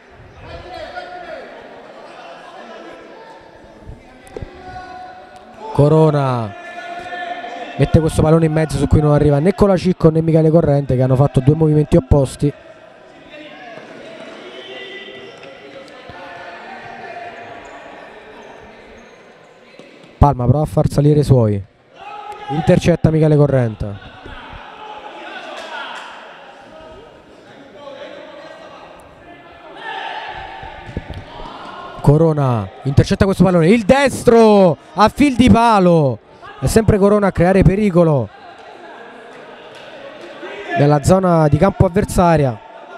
Corona mette questo pallone in mezzo su cui non arriva né Colacicco né Michele Corrente che hanno fatto due movimenti opposti. Palma prova a far salire i suoi, intercetta Michele Corrente. Corona intercetta questo pallone, il destro a fil di palo, è sempre Corona a creare pericolo nella zona di campo avversaria.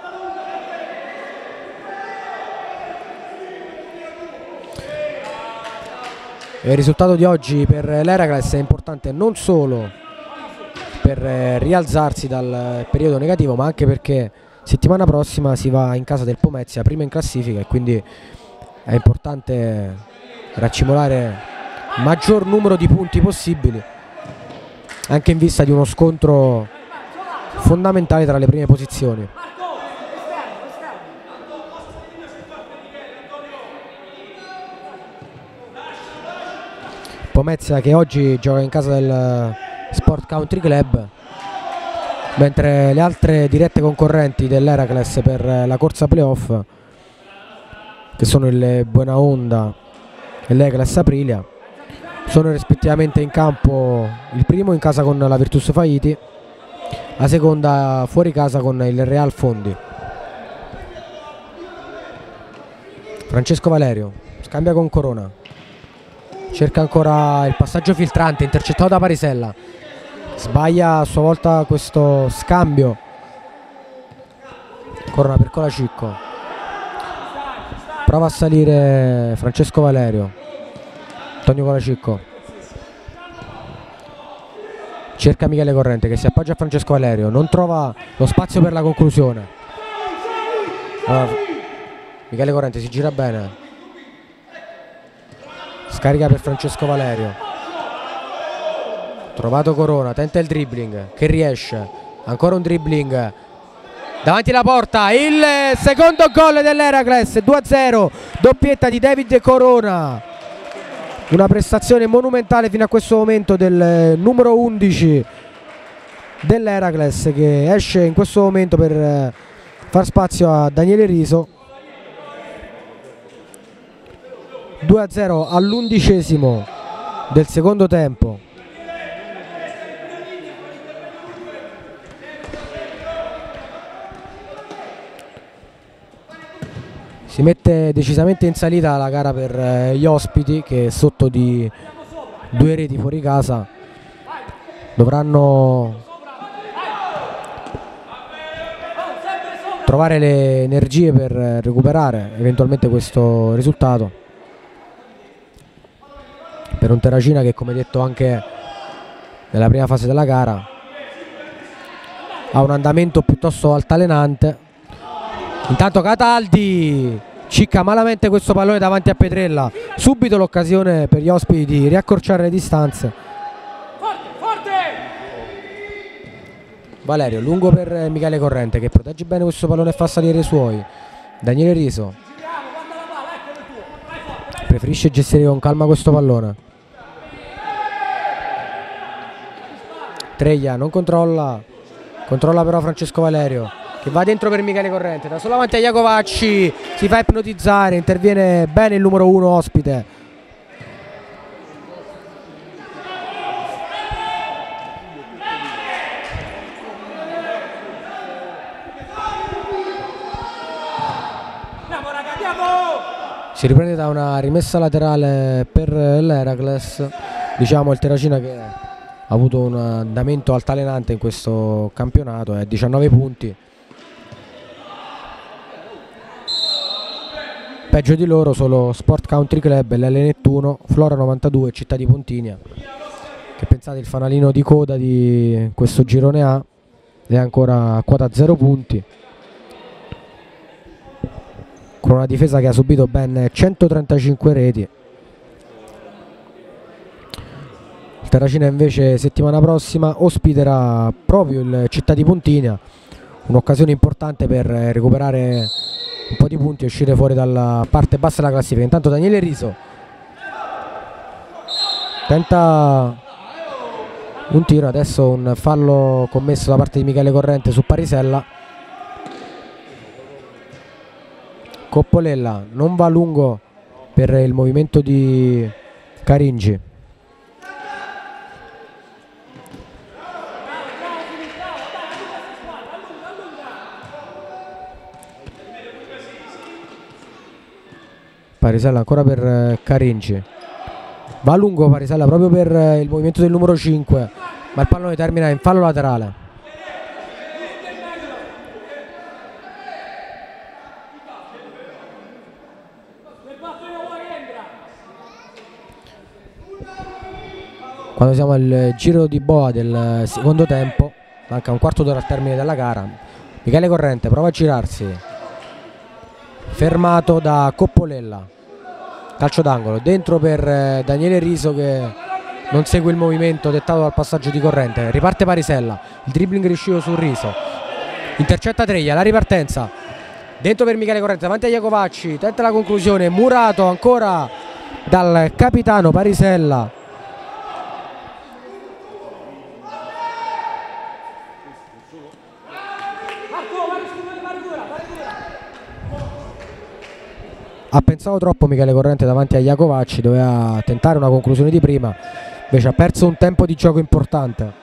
Il risultato di oggi per l'Heracles è importante non solo per rialzarsi dal periodo negativo, ma anche perché settimana prossima si va in casa del Pomezia, prima in classifica, e quindi è importante raccimolare il maggior numero di punti possibili, anche in vista di uno scontro fondamentale tra le prime posizioni. Pomezia che oggi gioca in casa del Sport Country Club, mentre le altre dirette concorrenti dell'Heracles per la corsa playoff, che sono il Buenaonda e l'Heracles Aprilia, sono rispettivamente in campo il primo in casa con la Virtus Faiti, la seconda fuori casa con il Real Fondi. Francesco Valerio scambia con Corona, cerca ancora il passaggio filtrante, intercettato da Parisella, sbaglia a sua volta questo scambio. Corona per Colacicco, prova a salire Francesco Valerio, Antonio Colacicco, cerca Michele Corrente che si appoggia a Francesco Valerio, non trova lo spazio per la conclusione. Allora, Michele Corrente si gira bene, scarica per Francesco Valerio, trovato Corona, tenta il dribbling che riesce, ancora un dribbling davanti alla porta, il secondo gol dell'Heracles, 2-0, doppietta di David Corona, una prestazione monumentale fino a questo momento del numero 11 dell'Heracles, che esce in questo momento per far spazio a Daniele Riso. 2-0 all'11° del secondo tempo. Si mette decisamente in salita la gara per gli ospiti, che sotto di 2 reti fuori casa dovranno trovare le energie per recuperare eventualmente questo risultato. Per un Terracina che, come detto anche nella prima fase della gara, ha un andamento piuttosto altalenante. Intanto Cataldi cicca malamente questo pallone davanti a Petrella, subito l'occasione per gli ospiti di riaccorciare le distanze. Valerio lungo per Michele Corrente che protegge bene questo pallone e fa salire i suoi. Daniele Riso preferisce gestire con calma questo pallone. Treglia non controlla però Francesco Valerio che va dentro per Michele Corrente, da solo avanti a Iacovacci, si fa ipnotizzare, interviene bene il numero 1 ospite. Si riprende da una rimessa laterale per l'Heracles, diciamo il Terracina che ha avuto un andamento altalenante in questo campionato, è 19 punti. Peggio di loro solo Sport Country Club, l'L Nettuno, Flora 92 e Città di Pontinia, che pensate il fanalino di coda di questo girone A è ancora a quota 0 punti, con una difesa che ha subito ben 135 reti. Il Terracina invece settimana prossima ospiterà proprio il Città di Pontinia, un'occasione importante per recuperare un po' di punti e uscire fuori dalla parte bassa della classifica. Intanto Daniele Riso tenta un tiro, adesso un fallo commesso da parte di Michele Corrente su Parisella. Coppolella non va lungo per il movimento di Caringi. Parisella ancora per Caringi, va a lungo Parisella proprio per il movimento del numero 5, ma il pallone termina in fallo laterale. Quando siamo al giro di boa del secondo tempo, manca un quarto d'ora al termine della gara, Michele Corrente prova a girarsi, fermato da Coppolella, calcio d'angolo dentro per Daniele Riso che non segue il movimento dettato dal passaggio di Corrente. Riparte Parisella, il dribbling riuscito su Riso, intercetta Treglia, la ripartenza dentro per Michele Corrente davanti a Iacovacci, tenta la conclusione, murato ancora dal capitano Parisella. Ha pensato troppo Michele Corrente davanti a Iacovacci, doveva tentare una conclusione di prima, invece ha perso un tempo di gioco importante.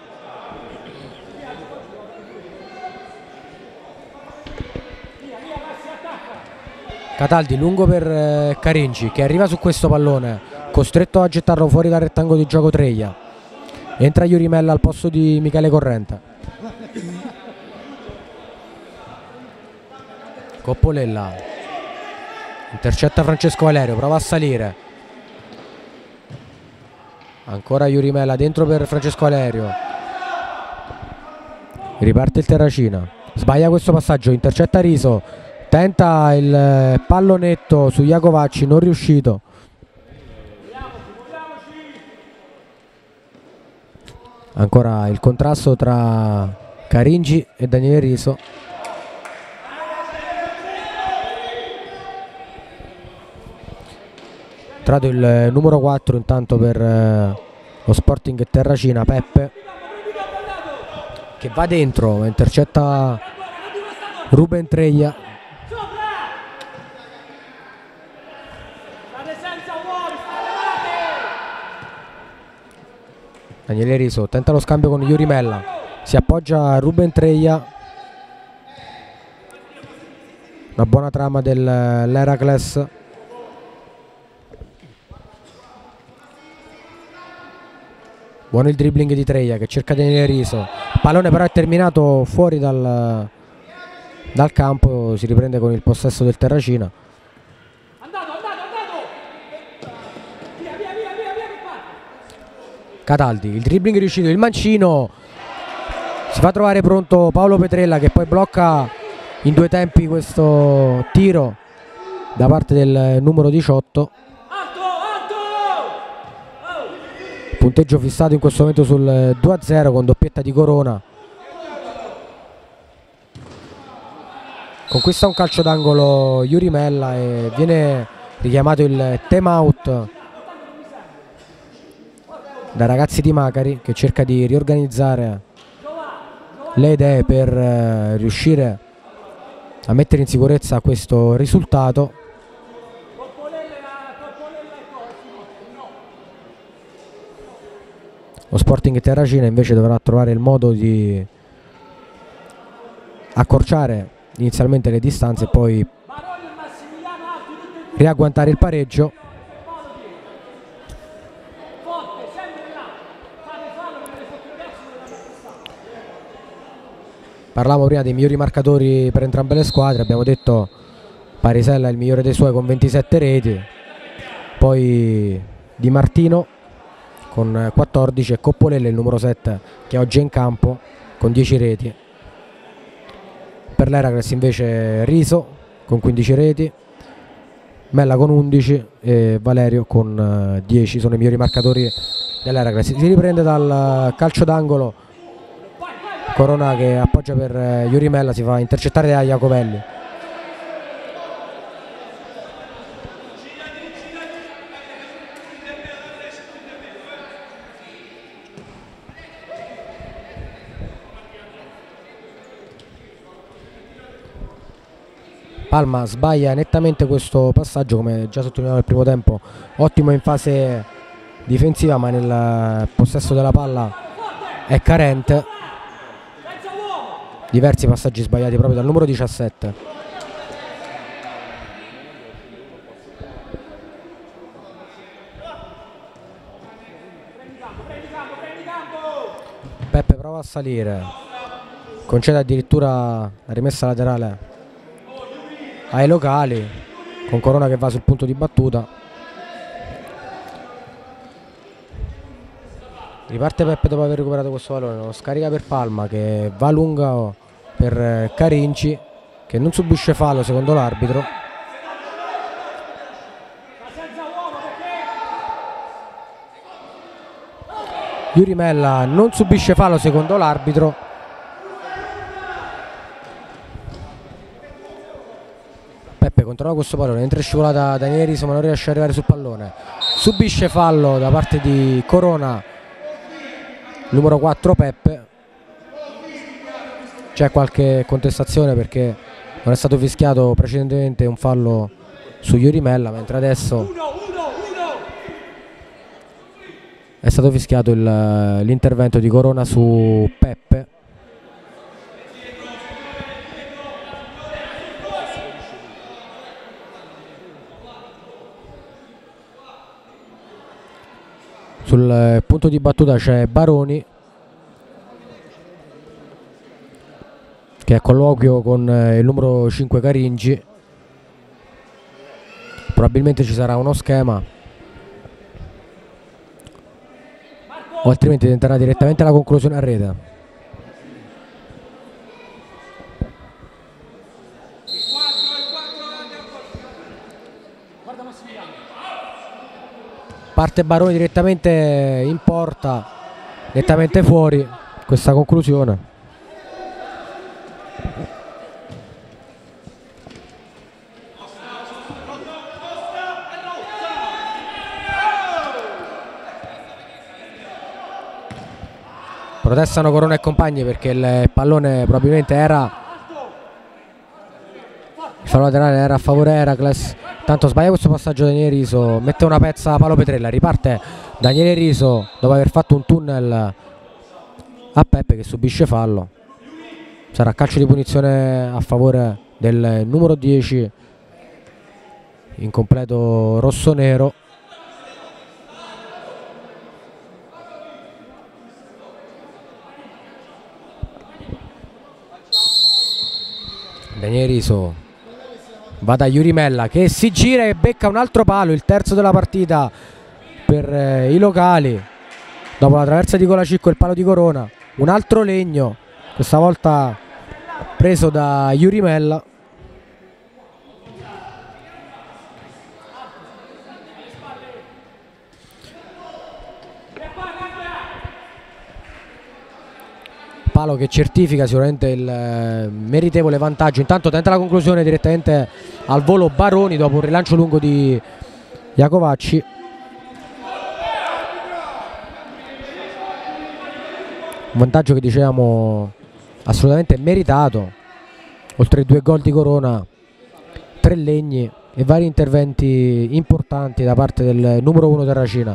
Cataldi lungo per Caringi, che arriva su questo pallone, costretto a gettarlo fuori dal rettangolo di gioco Treia. Entra Iurimella al posto di Michele Corrente. Coppolella intercetta Francesco Valerio, prova a salire, ancora Iurimella dentro per Francesco Valerio, riparte il Terracina, sbaglia questo passaggio, intercetta Riso, tenta il pallonetto su Iacovacci, non riuscito. Ancora il contrasto tra Caringi e Daniele Riso. Entrato il numero 4 intanto per lo Sporting Terracina, Peppe, che va dentro, intercetta Ruben Treia. Daniele Riso tenta lo scambio con Iurimella, si appoggia a Ruben Treia, una buona trama dell'Heracles. Buono il dribbling di Treia che cerca Daniele Riso, il pallone però è terminato fuori dal campo, si riprende con il possesso del Terracina. Cataldi, il dribbling riuscito, il mancino, si fa trovare pronto Paolo Petrella che poi blocca in due tempi questo tiro da parte del numero 18. Punteggio fissato in questo momento sul 2-0 con doppietta di Corona. Conquista un calcio d'angolo Iurimella e viene richiamato il time out dai ragazzi di Macari, che cerca di riorganizzare le idee per riuscire a mettere in sicurezza questo risultato. Lo Sporting Terracina invece dovrà trovare il modo di accorciare inizialmente le distanze e poi riagguantare il pareggio. Parlavamo prima dei migliori marcatori per entrambe le squadre, abbiamo detto Parisella è il migliore dei suoi con 27 reti, poi Di Martino con 14 e Coppolella il numero 7 che oggi è in campo con 10 reti. Per l'Heracles invece Riso con 15 reti, Mella con 11 e Valerio con 10 sono i migliori marcatori dell'Heracles. Si riprende dal calcio d'angolo, Corona che appoggia per Iurimella, si fa intercettare da Iacovelli. Palma sbaglia nettamente questo passaggio, come già sottolineato nel primo tempo, ottimo in fase difensiva ma nel possesso della palla è carente. Diversi passaggi sbagliati proprio dal numero 17. Peppe prova a salire, concede addirittura la rimessa laterale ai locali, con Corona che va sul punto di battuta. Riparte Peppe dopo aver recuperato questo pallone, lo scarica per Palma che va lunga per Carinci, che non subisce fallo secondo l'arbitro. Iurimella non subisce fallo secondo l'arbitro. Peppe controlla questo pallone, entra scivolata Daniele Riso ma non riesce ad arrivare sul pallone, subisce fallo da parte di Corona, numero 4 Peppe. C'è qualche contestazione perché non è stato fischiato precedentemente un fallo su Iurimella, mentre adesso è stato fischiato l'intervento di Corona su Peppe. Sul punto di battuta c'è Baroni, che è a colloquio con il numero 5 Caringi. Probabilmente ci sarà uno schema, o altrimenti tenterà direttamente la conclusione a rete. Parte Baroni direttamente in porta, nettamente fuori questa conclusione. Protestano Corona e compagni perché il pallone probabilmente era, il fallo laterale era a favore Heracles. Tanto sbaglia questo passaggio Daniele Riso, mette una pezza a Paolo Petrella, riparte Daniele Riso dopo aver fatto un tunnel a Peppe che subisce fallo. Sarà calcio di punizione a favore del numero 10 in completo rossonero. Daniele Riso va da Iurimella che si gira e becca un altro palo, il terzo della partita per i locali. Dopo la traversa di Colacicco e il palo di Corona, un altro legno, questa volta preso da Iurimella. Palo che certifica sicuramente il meritevole vantaggio. Intanto tenta la conclusione direttamente al volo Baroni dopo un rilancio lungo di Iacovacci. Un vantaggio che dicevamo assolutamente meritato, oltre ai 2 gol di Corona, 3 legni e vari interventi importanti da parte del numero 1 Terracina.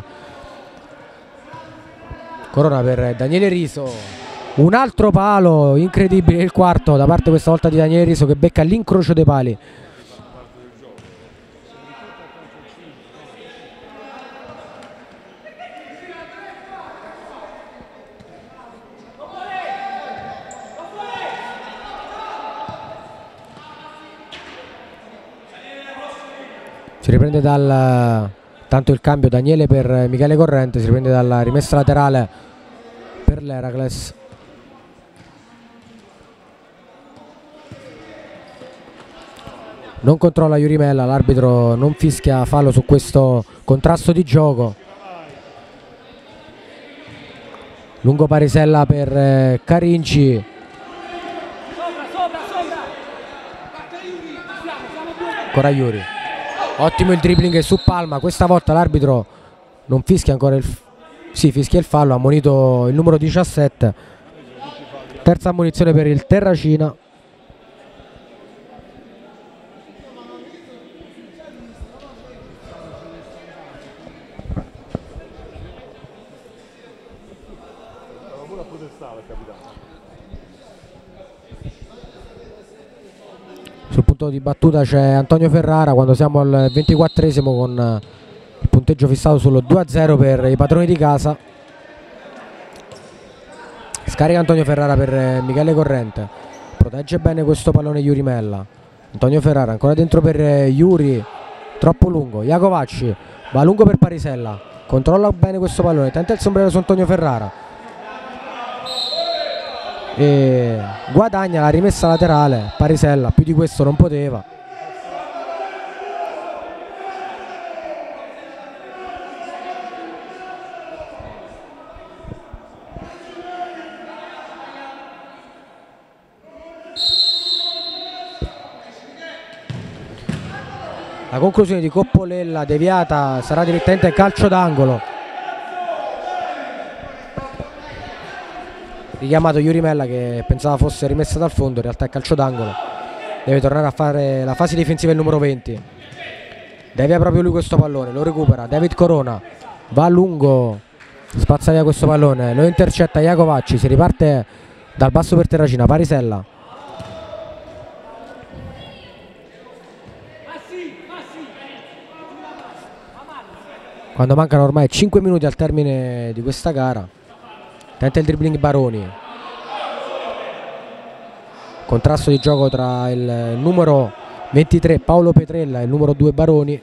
Corona per Daniele Riso, un altro palo incredibile, il quarto da parte questa volta di Daniele Riso che becca l'incrocio dei pali. Si riprende tanto il cambio Daniele per Michele Corrente, si riprende dalla rimessa laterale per l'Heracles. Non controlla Iurimella, l'arbitro non fischia fallo su questo contrasto di gioco. Lungo Parisella per Carinci. Ancora Iuri. Ottimo il dribbling su Palma, questa volta l'arbitro non fischia ancora sì, fischia il fallo, ha ammonito il numero 17. Terza ammonizione per il Terracina. Sul punto di battuta c'è Antonio Ferrara quando siamo al 24esimo con il punteggio fissato sullo 2-0 per i padroni di casa. Scarica Antonio Ferrara per Michele Corrente, protegge bene questo pallone Iurimella. Antonio Ferrara ancora dentro per Iuri, troppo lungo. Iacovacci va lungo per Parisella, controlla bene questo pallone, tenta il sombrero su Antonio Ferrara e guadagna la rimessa laterale Parisella, più di questo non poteva. La conclusione di Coppolella deviata sarà direttamente calcio d'angolo. Richiamato Iurimella che pensava fosse rimessa dal fondo, in realtà è calcio d'angolo. Deve tornare a fare la fase difensiva il numero 20. devia proprio lui questo pallone, lo recupera David Corona, va a lungo, spazza via questo pallone, lo intercetta Iacovacci, si riparte dal basso per Terracina. Parisella, quando mancano ormai 5 minuti al termine di questa gara, tenta il dribbling Baroni, contrasto di gioco tra il numero 23 Paolo Petrella e il numero 2 Baroni.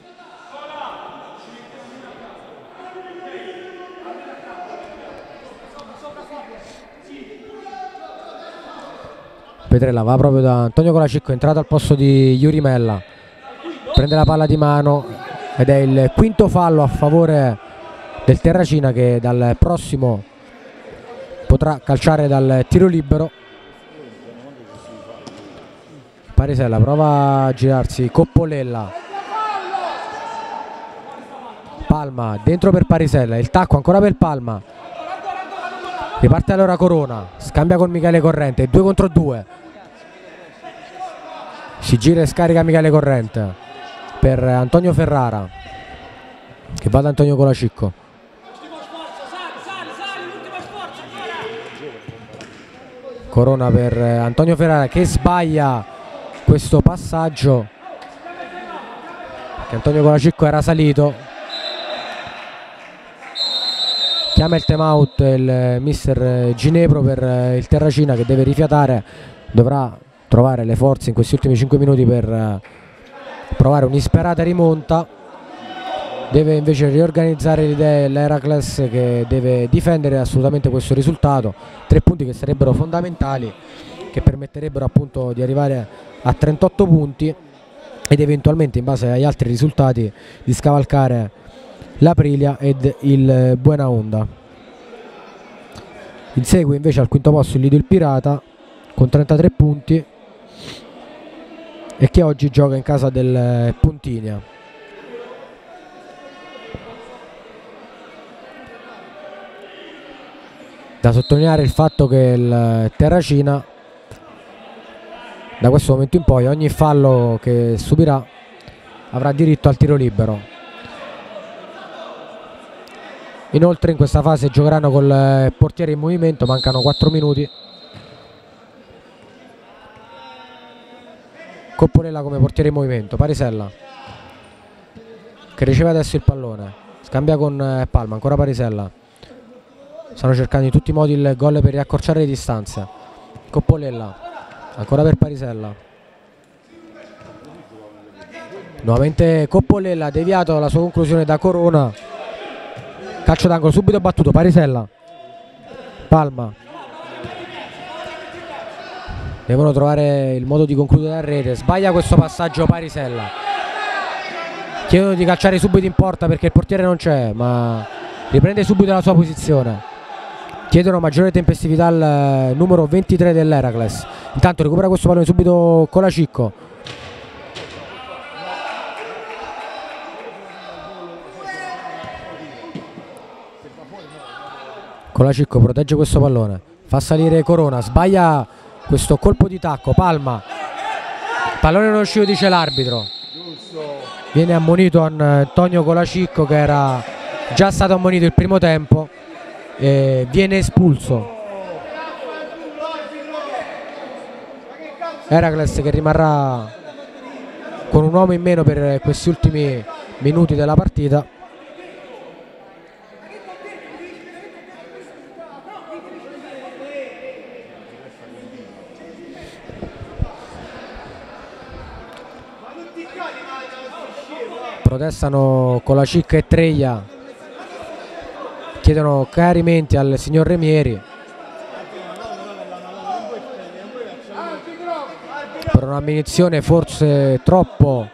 Petrella va proprio da Antonio Colacicco, è entrato al posto di Yuri Mella, prende la palla di mano ed è il quinto fallo a favore del Terracina, che dal prossimo potrà calciare dal tiro libero. Parisella prova a girarsi, Coppolella, Palma dentro per Parisella, il tacco ancora per Palma, riparte allora Corona, scambia con Michele Corrente, 2 contro 2, si gira e scarica Michele Corrente per Antonio Ferrara, che va da Antonio Colacicco. Corona per Antonio Ferrara, che sbaglia questo passaggio, che Antonio Colacicco era salito. Chiama il time out il mister Ginepro per il Terracina, che deve rifiatare, dovrà trovare le forze in questi ultimi 5 minuti per provare un'isperata rimonta. Deve invece riorganizzare le idee l'Heracles, che deve difendere assolutamente questo risultato, 3 punti che sarebbero fondamentali, che permetterebbero appunto di arrivare a 38 punti ed eventualmente, in base agli altri risultati, di scavalcare l'Aprilia ed il Buenaonda. Insegue invece al quinto posto il Lido il Pirata con 33 punti, e che oggi gioca in casa del Puntinia. Da sottolineare il fatto che il Terracina, da questo momento in poi, ogni fallo che subirà avrà diritto al tiro libero. Inoltre in questa fase giocheranno col portiere in movimento, mancano 4 minuti. Coppolella come portiere in movimento, Parisella che riceve adesso il pallone, scambia con Palma, ancora Parisella, stanno cercando in tutti i modi il gol per riaccorciare le distanze. Coppolella ancora per Parisella, nuovamente Coppolella, deviato la sua conclusione da Corona, calcio d'angolo subito battuto, Parisella, Palma, devono trovare il modo di concludere la rete, sbaglia questo passaggio Parisella, chiedono di calciare subito in porta perché il portiere non c'è, ma riprende subito la sua posizione, chiedono maggiore tempestività al numero 23 dell'Heracles. Intanto recupera questo pallone subito Colacicco, Colacicco protegge questo pallone, fa salire Corona, sbaglia questo colpo di tacco, Palma, pallone non uscito, dice l'arbitro, viene ammonito Antonio Colacicco, che era già stato ammonito il primo tempo, e viene espulso. Heracles che rimarrà con un uomo in meno per questi ultimi minuti della partita. Protestano Colacicco e Treglia, chiedono chiarimenti al signor Remieri per un'ammonizione forse troppo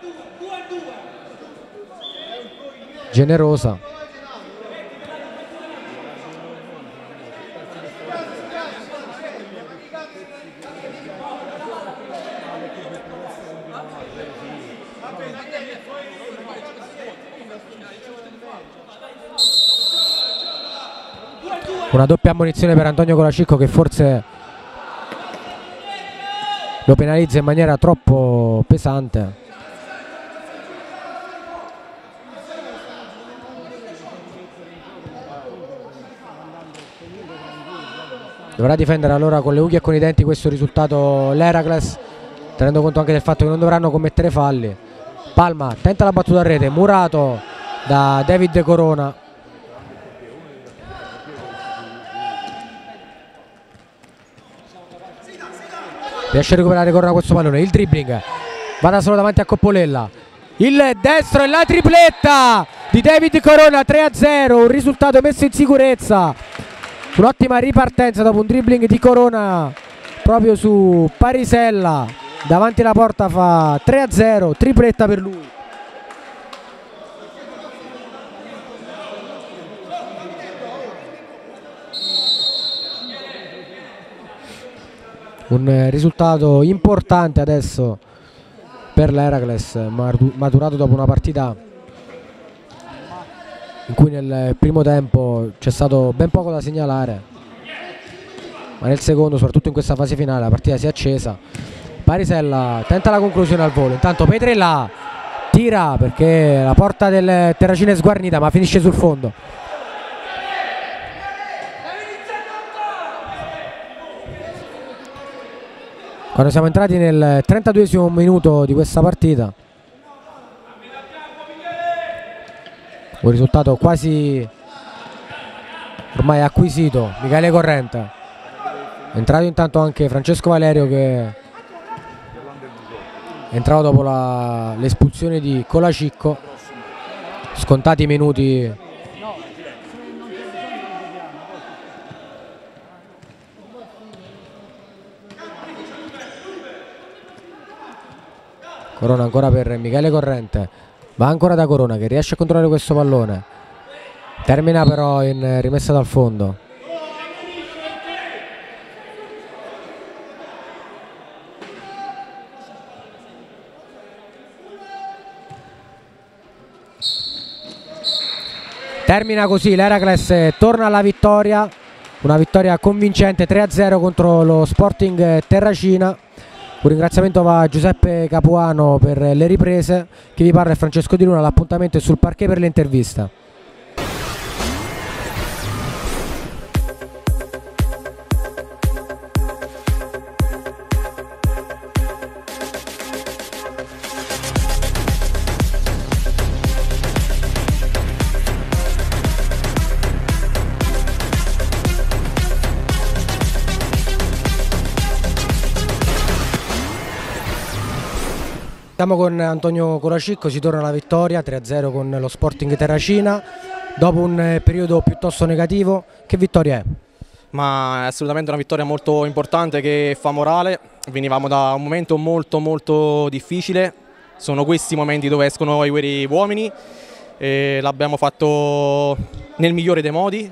generosa. Una doppia ammonizione per Antonio Colacicco, che forse lo penalizza in maniera troppo pesante. Dovrà difendere allora con le unghie e con i denti questo risultato l'Heracles, tenendo conto anche del fatto che non dovranno commettere falli. Palma tenta la battuta a rete, murato da David Corona. Riesce a recuperare Corona questo pallone, il dribbling, va da solo davanti a Coppolella, il destro e la tripletta di David Corona, 3-0, un risultato messo in sicurezza. Un'ottima ripartenza dopo un dribbling di Corona proprio su Parisella, davanti alla porta fa 3-0, tripletta per lui. Un risultato importante adesso per l'Heracles, maturato dopo una partita in cui nel primo tempo c'è stato ben poco da segnalare, ma nel secondo, soprattutto in questa fase finale, la partita si è accesa. Parisella tenta la conclusione al volo, intanto Petrella tira perché la porta del Terracina è sguarnita, ma finisce sul fondo. Quando siamo entrati nel 32esimo minuto di questa partita, un risultato quasi ormai acquisito. Michele Corrente, è entrato intanto anche Francesco Valerio, che è entrato dopo l'espulsione di Colacicco, scontati i minuti. Corona ancora per Michele Corrente, va ancora da Corona che riesce a controllare questo pallone, termina però in rimessa dal fondo. Termina così, l'Heracles torna alla vittoria, una vittoria convincente 3-0 contro lo Sporting Terracina. Un ringraziamento va a Giuseppe Capuano per le riprese. Chi vi parla è Francesco Di Luna, l'appuntamento è sul parquet per le interviste. Siamo con Antonio Colacicco, si torna alla vittoria 3-0 con lo Sporting Terracina dopo un periodo piuttosto negativo. Che vittoria è? Ma è assolutamente una vittoria molto importante che fa morale. Venivamo da un momento molto difficile, sono questi momenti dove escono i veri uomini, l'abbiamo fatto nel migliore dei modi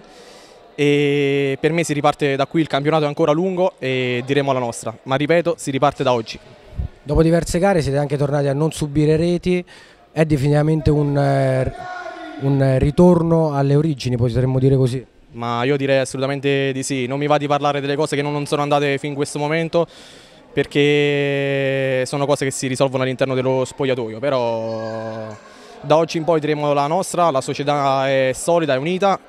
e per me si riparte da qui. Il campionato è ancora lungo e diremo la nostra, ma ripeto, si riparte da oggi. Dopo diverse gare siete anche tornati a non subire reti, è definitivamente un ritorno alle origini, potremmo dire così? Ma io direi assolutamente di sì, non mi va di parlare delle cose che non sono andate fin in questo momento, perché sono cose che si risolvono all'interno dello spogliatoio, però da oggi in poi diremo la nostra, la società è solida, è unita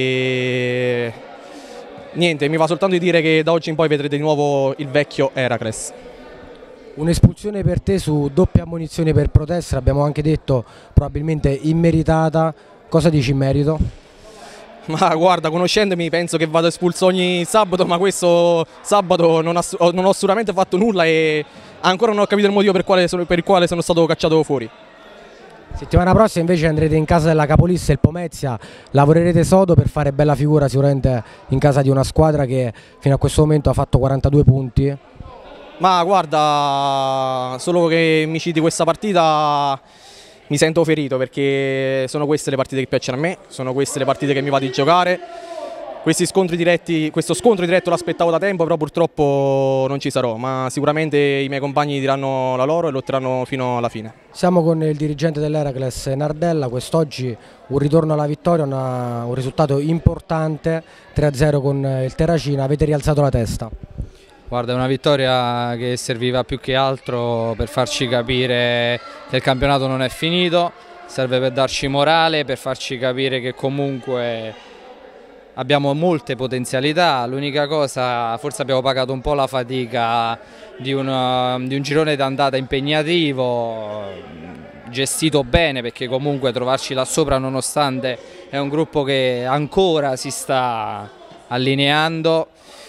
e niente, mi va soltanto di dire che da oggi in poi vedrete di nuovo il vecchio Heracles. Un'espulsione per te su doppia ammonizione per protesta, l'abbiamo anche detto, probabilmente immeritata. Cosa dici in merito? Ma guarda, conoscendomi penso che vado espulso ogni sabato, ma questo sabato non ho assolutamente fatto nulla e ancora non ho capito il motivo per il quale sono stato cacciato fuori. Settimana prossima invece andrete in casa della capolista, il Pomezia, lavorerete sodo per fare bella figura sicuramente in casa di una squadra che fino a questo momento ha fatto 42 punti. Ma guarda, solo che mi citi questa partita mi sento ferito, perché sono queste le partite che piacciono a me, sono queste le partite che mi va di giocare. Questo scontro diretto l'aspettavo da tempo, però purtroppo non ci sarò, ma sicuramente i miei compagni diranno la loro e lotteranno fino alla fine. Siamo con il dirigente dell'Heracles Nardella, quest'oggi un ritorno alla vittoria, un risultato importante, 3-0 con il Terracina, avete rialzato la testa. Guarda, è una vittoria che serviva più che altro per farci capire che il campionato non è finito, serve per darci morale, per farci capire che comunque abbiamo molte potenzialità, l'unica cosa, forse abbiamo pagato un po' la fatica di un girone d'andata impegnativo, gestito bene, perché comunque trovarci là sopra, nonostante è un gruppo che ancora si sta allineando.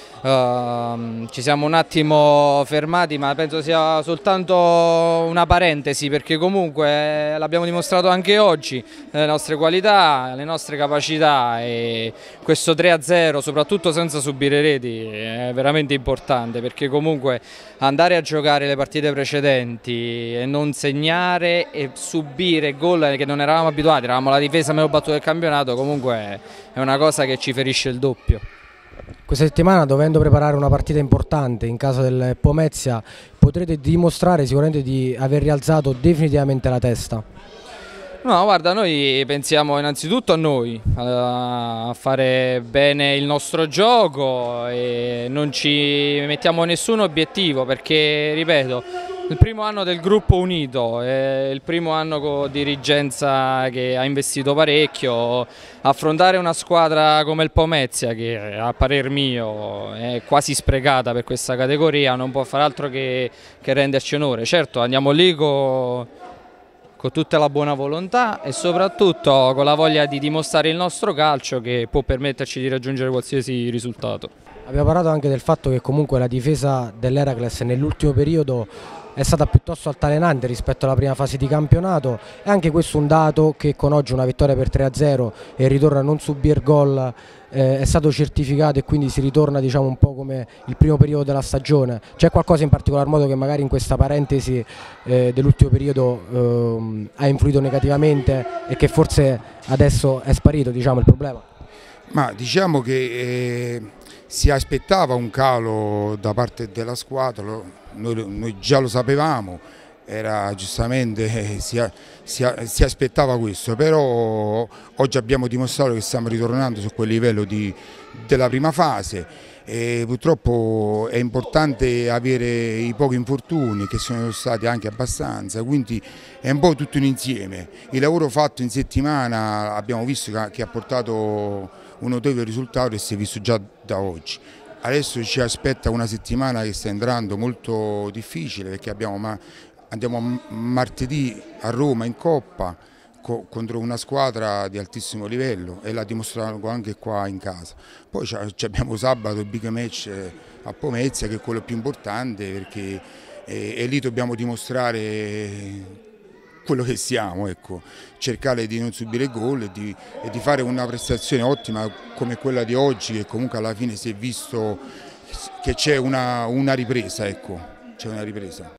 Ci siamo un attimo fermati, ma penso sia soltanto una parentesi, perché comunque l'abbiamo dimostrato anche oggi, le nostre qualità, le nostre capacità, e questo 3-0, soprattutto senza subire reti, è veramente importante, perché comunque andare a giocare le partite precedenti e non segnare e subire gol che non eravamo abituati, eravamo la difesa meno battuta del campionato, comunque è una cosa che ci ferisce il doppio. Questa settimana, dovendo preparare una partita importante in casa del Pomezia, potrete dimostrare sicuramente di aver rialzato definitivamente la testa. No, guarda, noi pensiamo innanzitutto a noi, a fare bene il nostro gioco, e non ci mettiamo nessun obiettivo, perché, ripeto, il primo anno del gruppo unito, è il primo anno con dirigenza che ha investito parecchio. Affrontare una squadra come il Pomezia, che a parer mio è quasi sprecata per questa categoria, non può fare altro che renderci onore. Certo, andiamo lì con tutta la buona volontà e soprattutto con la voglia di dimostrare il nostro calcio, che può permetterci di raggiungere qualsiasi risultato. Abbiamo parlato anche del fatto che comunque la difesa dell'Heracles nell'ultimo periodo è stata piuttosto altalenante rispetto alla prima fase di campionato, e anche questo un dato che con oggi una vittoria per 3-0 e il ritorno a non subire gol è stato certificato, e quindi si ritorna, diciamo, un po' come il primo periodo della stagione. C'è qualcosa in particolar modo che magari in questa parentesi dell'ultimo periodo ha influito negativamente e che forse adesso è sparito, diciamo, il problema? Ma diciamo che si aspettava un calo da parte della squadra, noi già lo sapevamo, era giustamente si aspettava questo, però oggi abbiamo dimostrato che stiamo ritornando su quel livello della prima fase, e purtroppo è importante avere i pochi infortuni, che sono stati anche abbastanza, quindi è un po' tutto un insieme. Il lavoro fatto in settimana abbiamo visto che ha portato un notevole risultato e si è visto già da oggi. Adesso ci aspetta una settimana che sta entrando molto difficile, perché andiamo martedì a Roma in Coppa contro una squadra di altissimo livello, e la dimostrano anche qua in casa. Poi abbiamo sabato il big match a Pomezia, che è quello più importante, perché lì dobbiamo dimostrare quello che siamo, ecco. Cercare di non subire gol e di fare una prestazione ottima come quella di oggi, che comunque alla fine si è visto che c'è una ripresa, ecco, c'è una ripresa.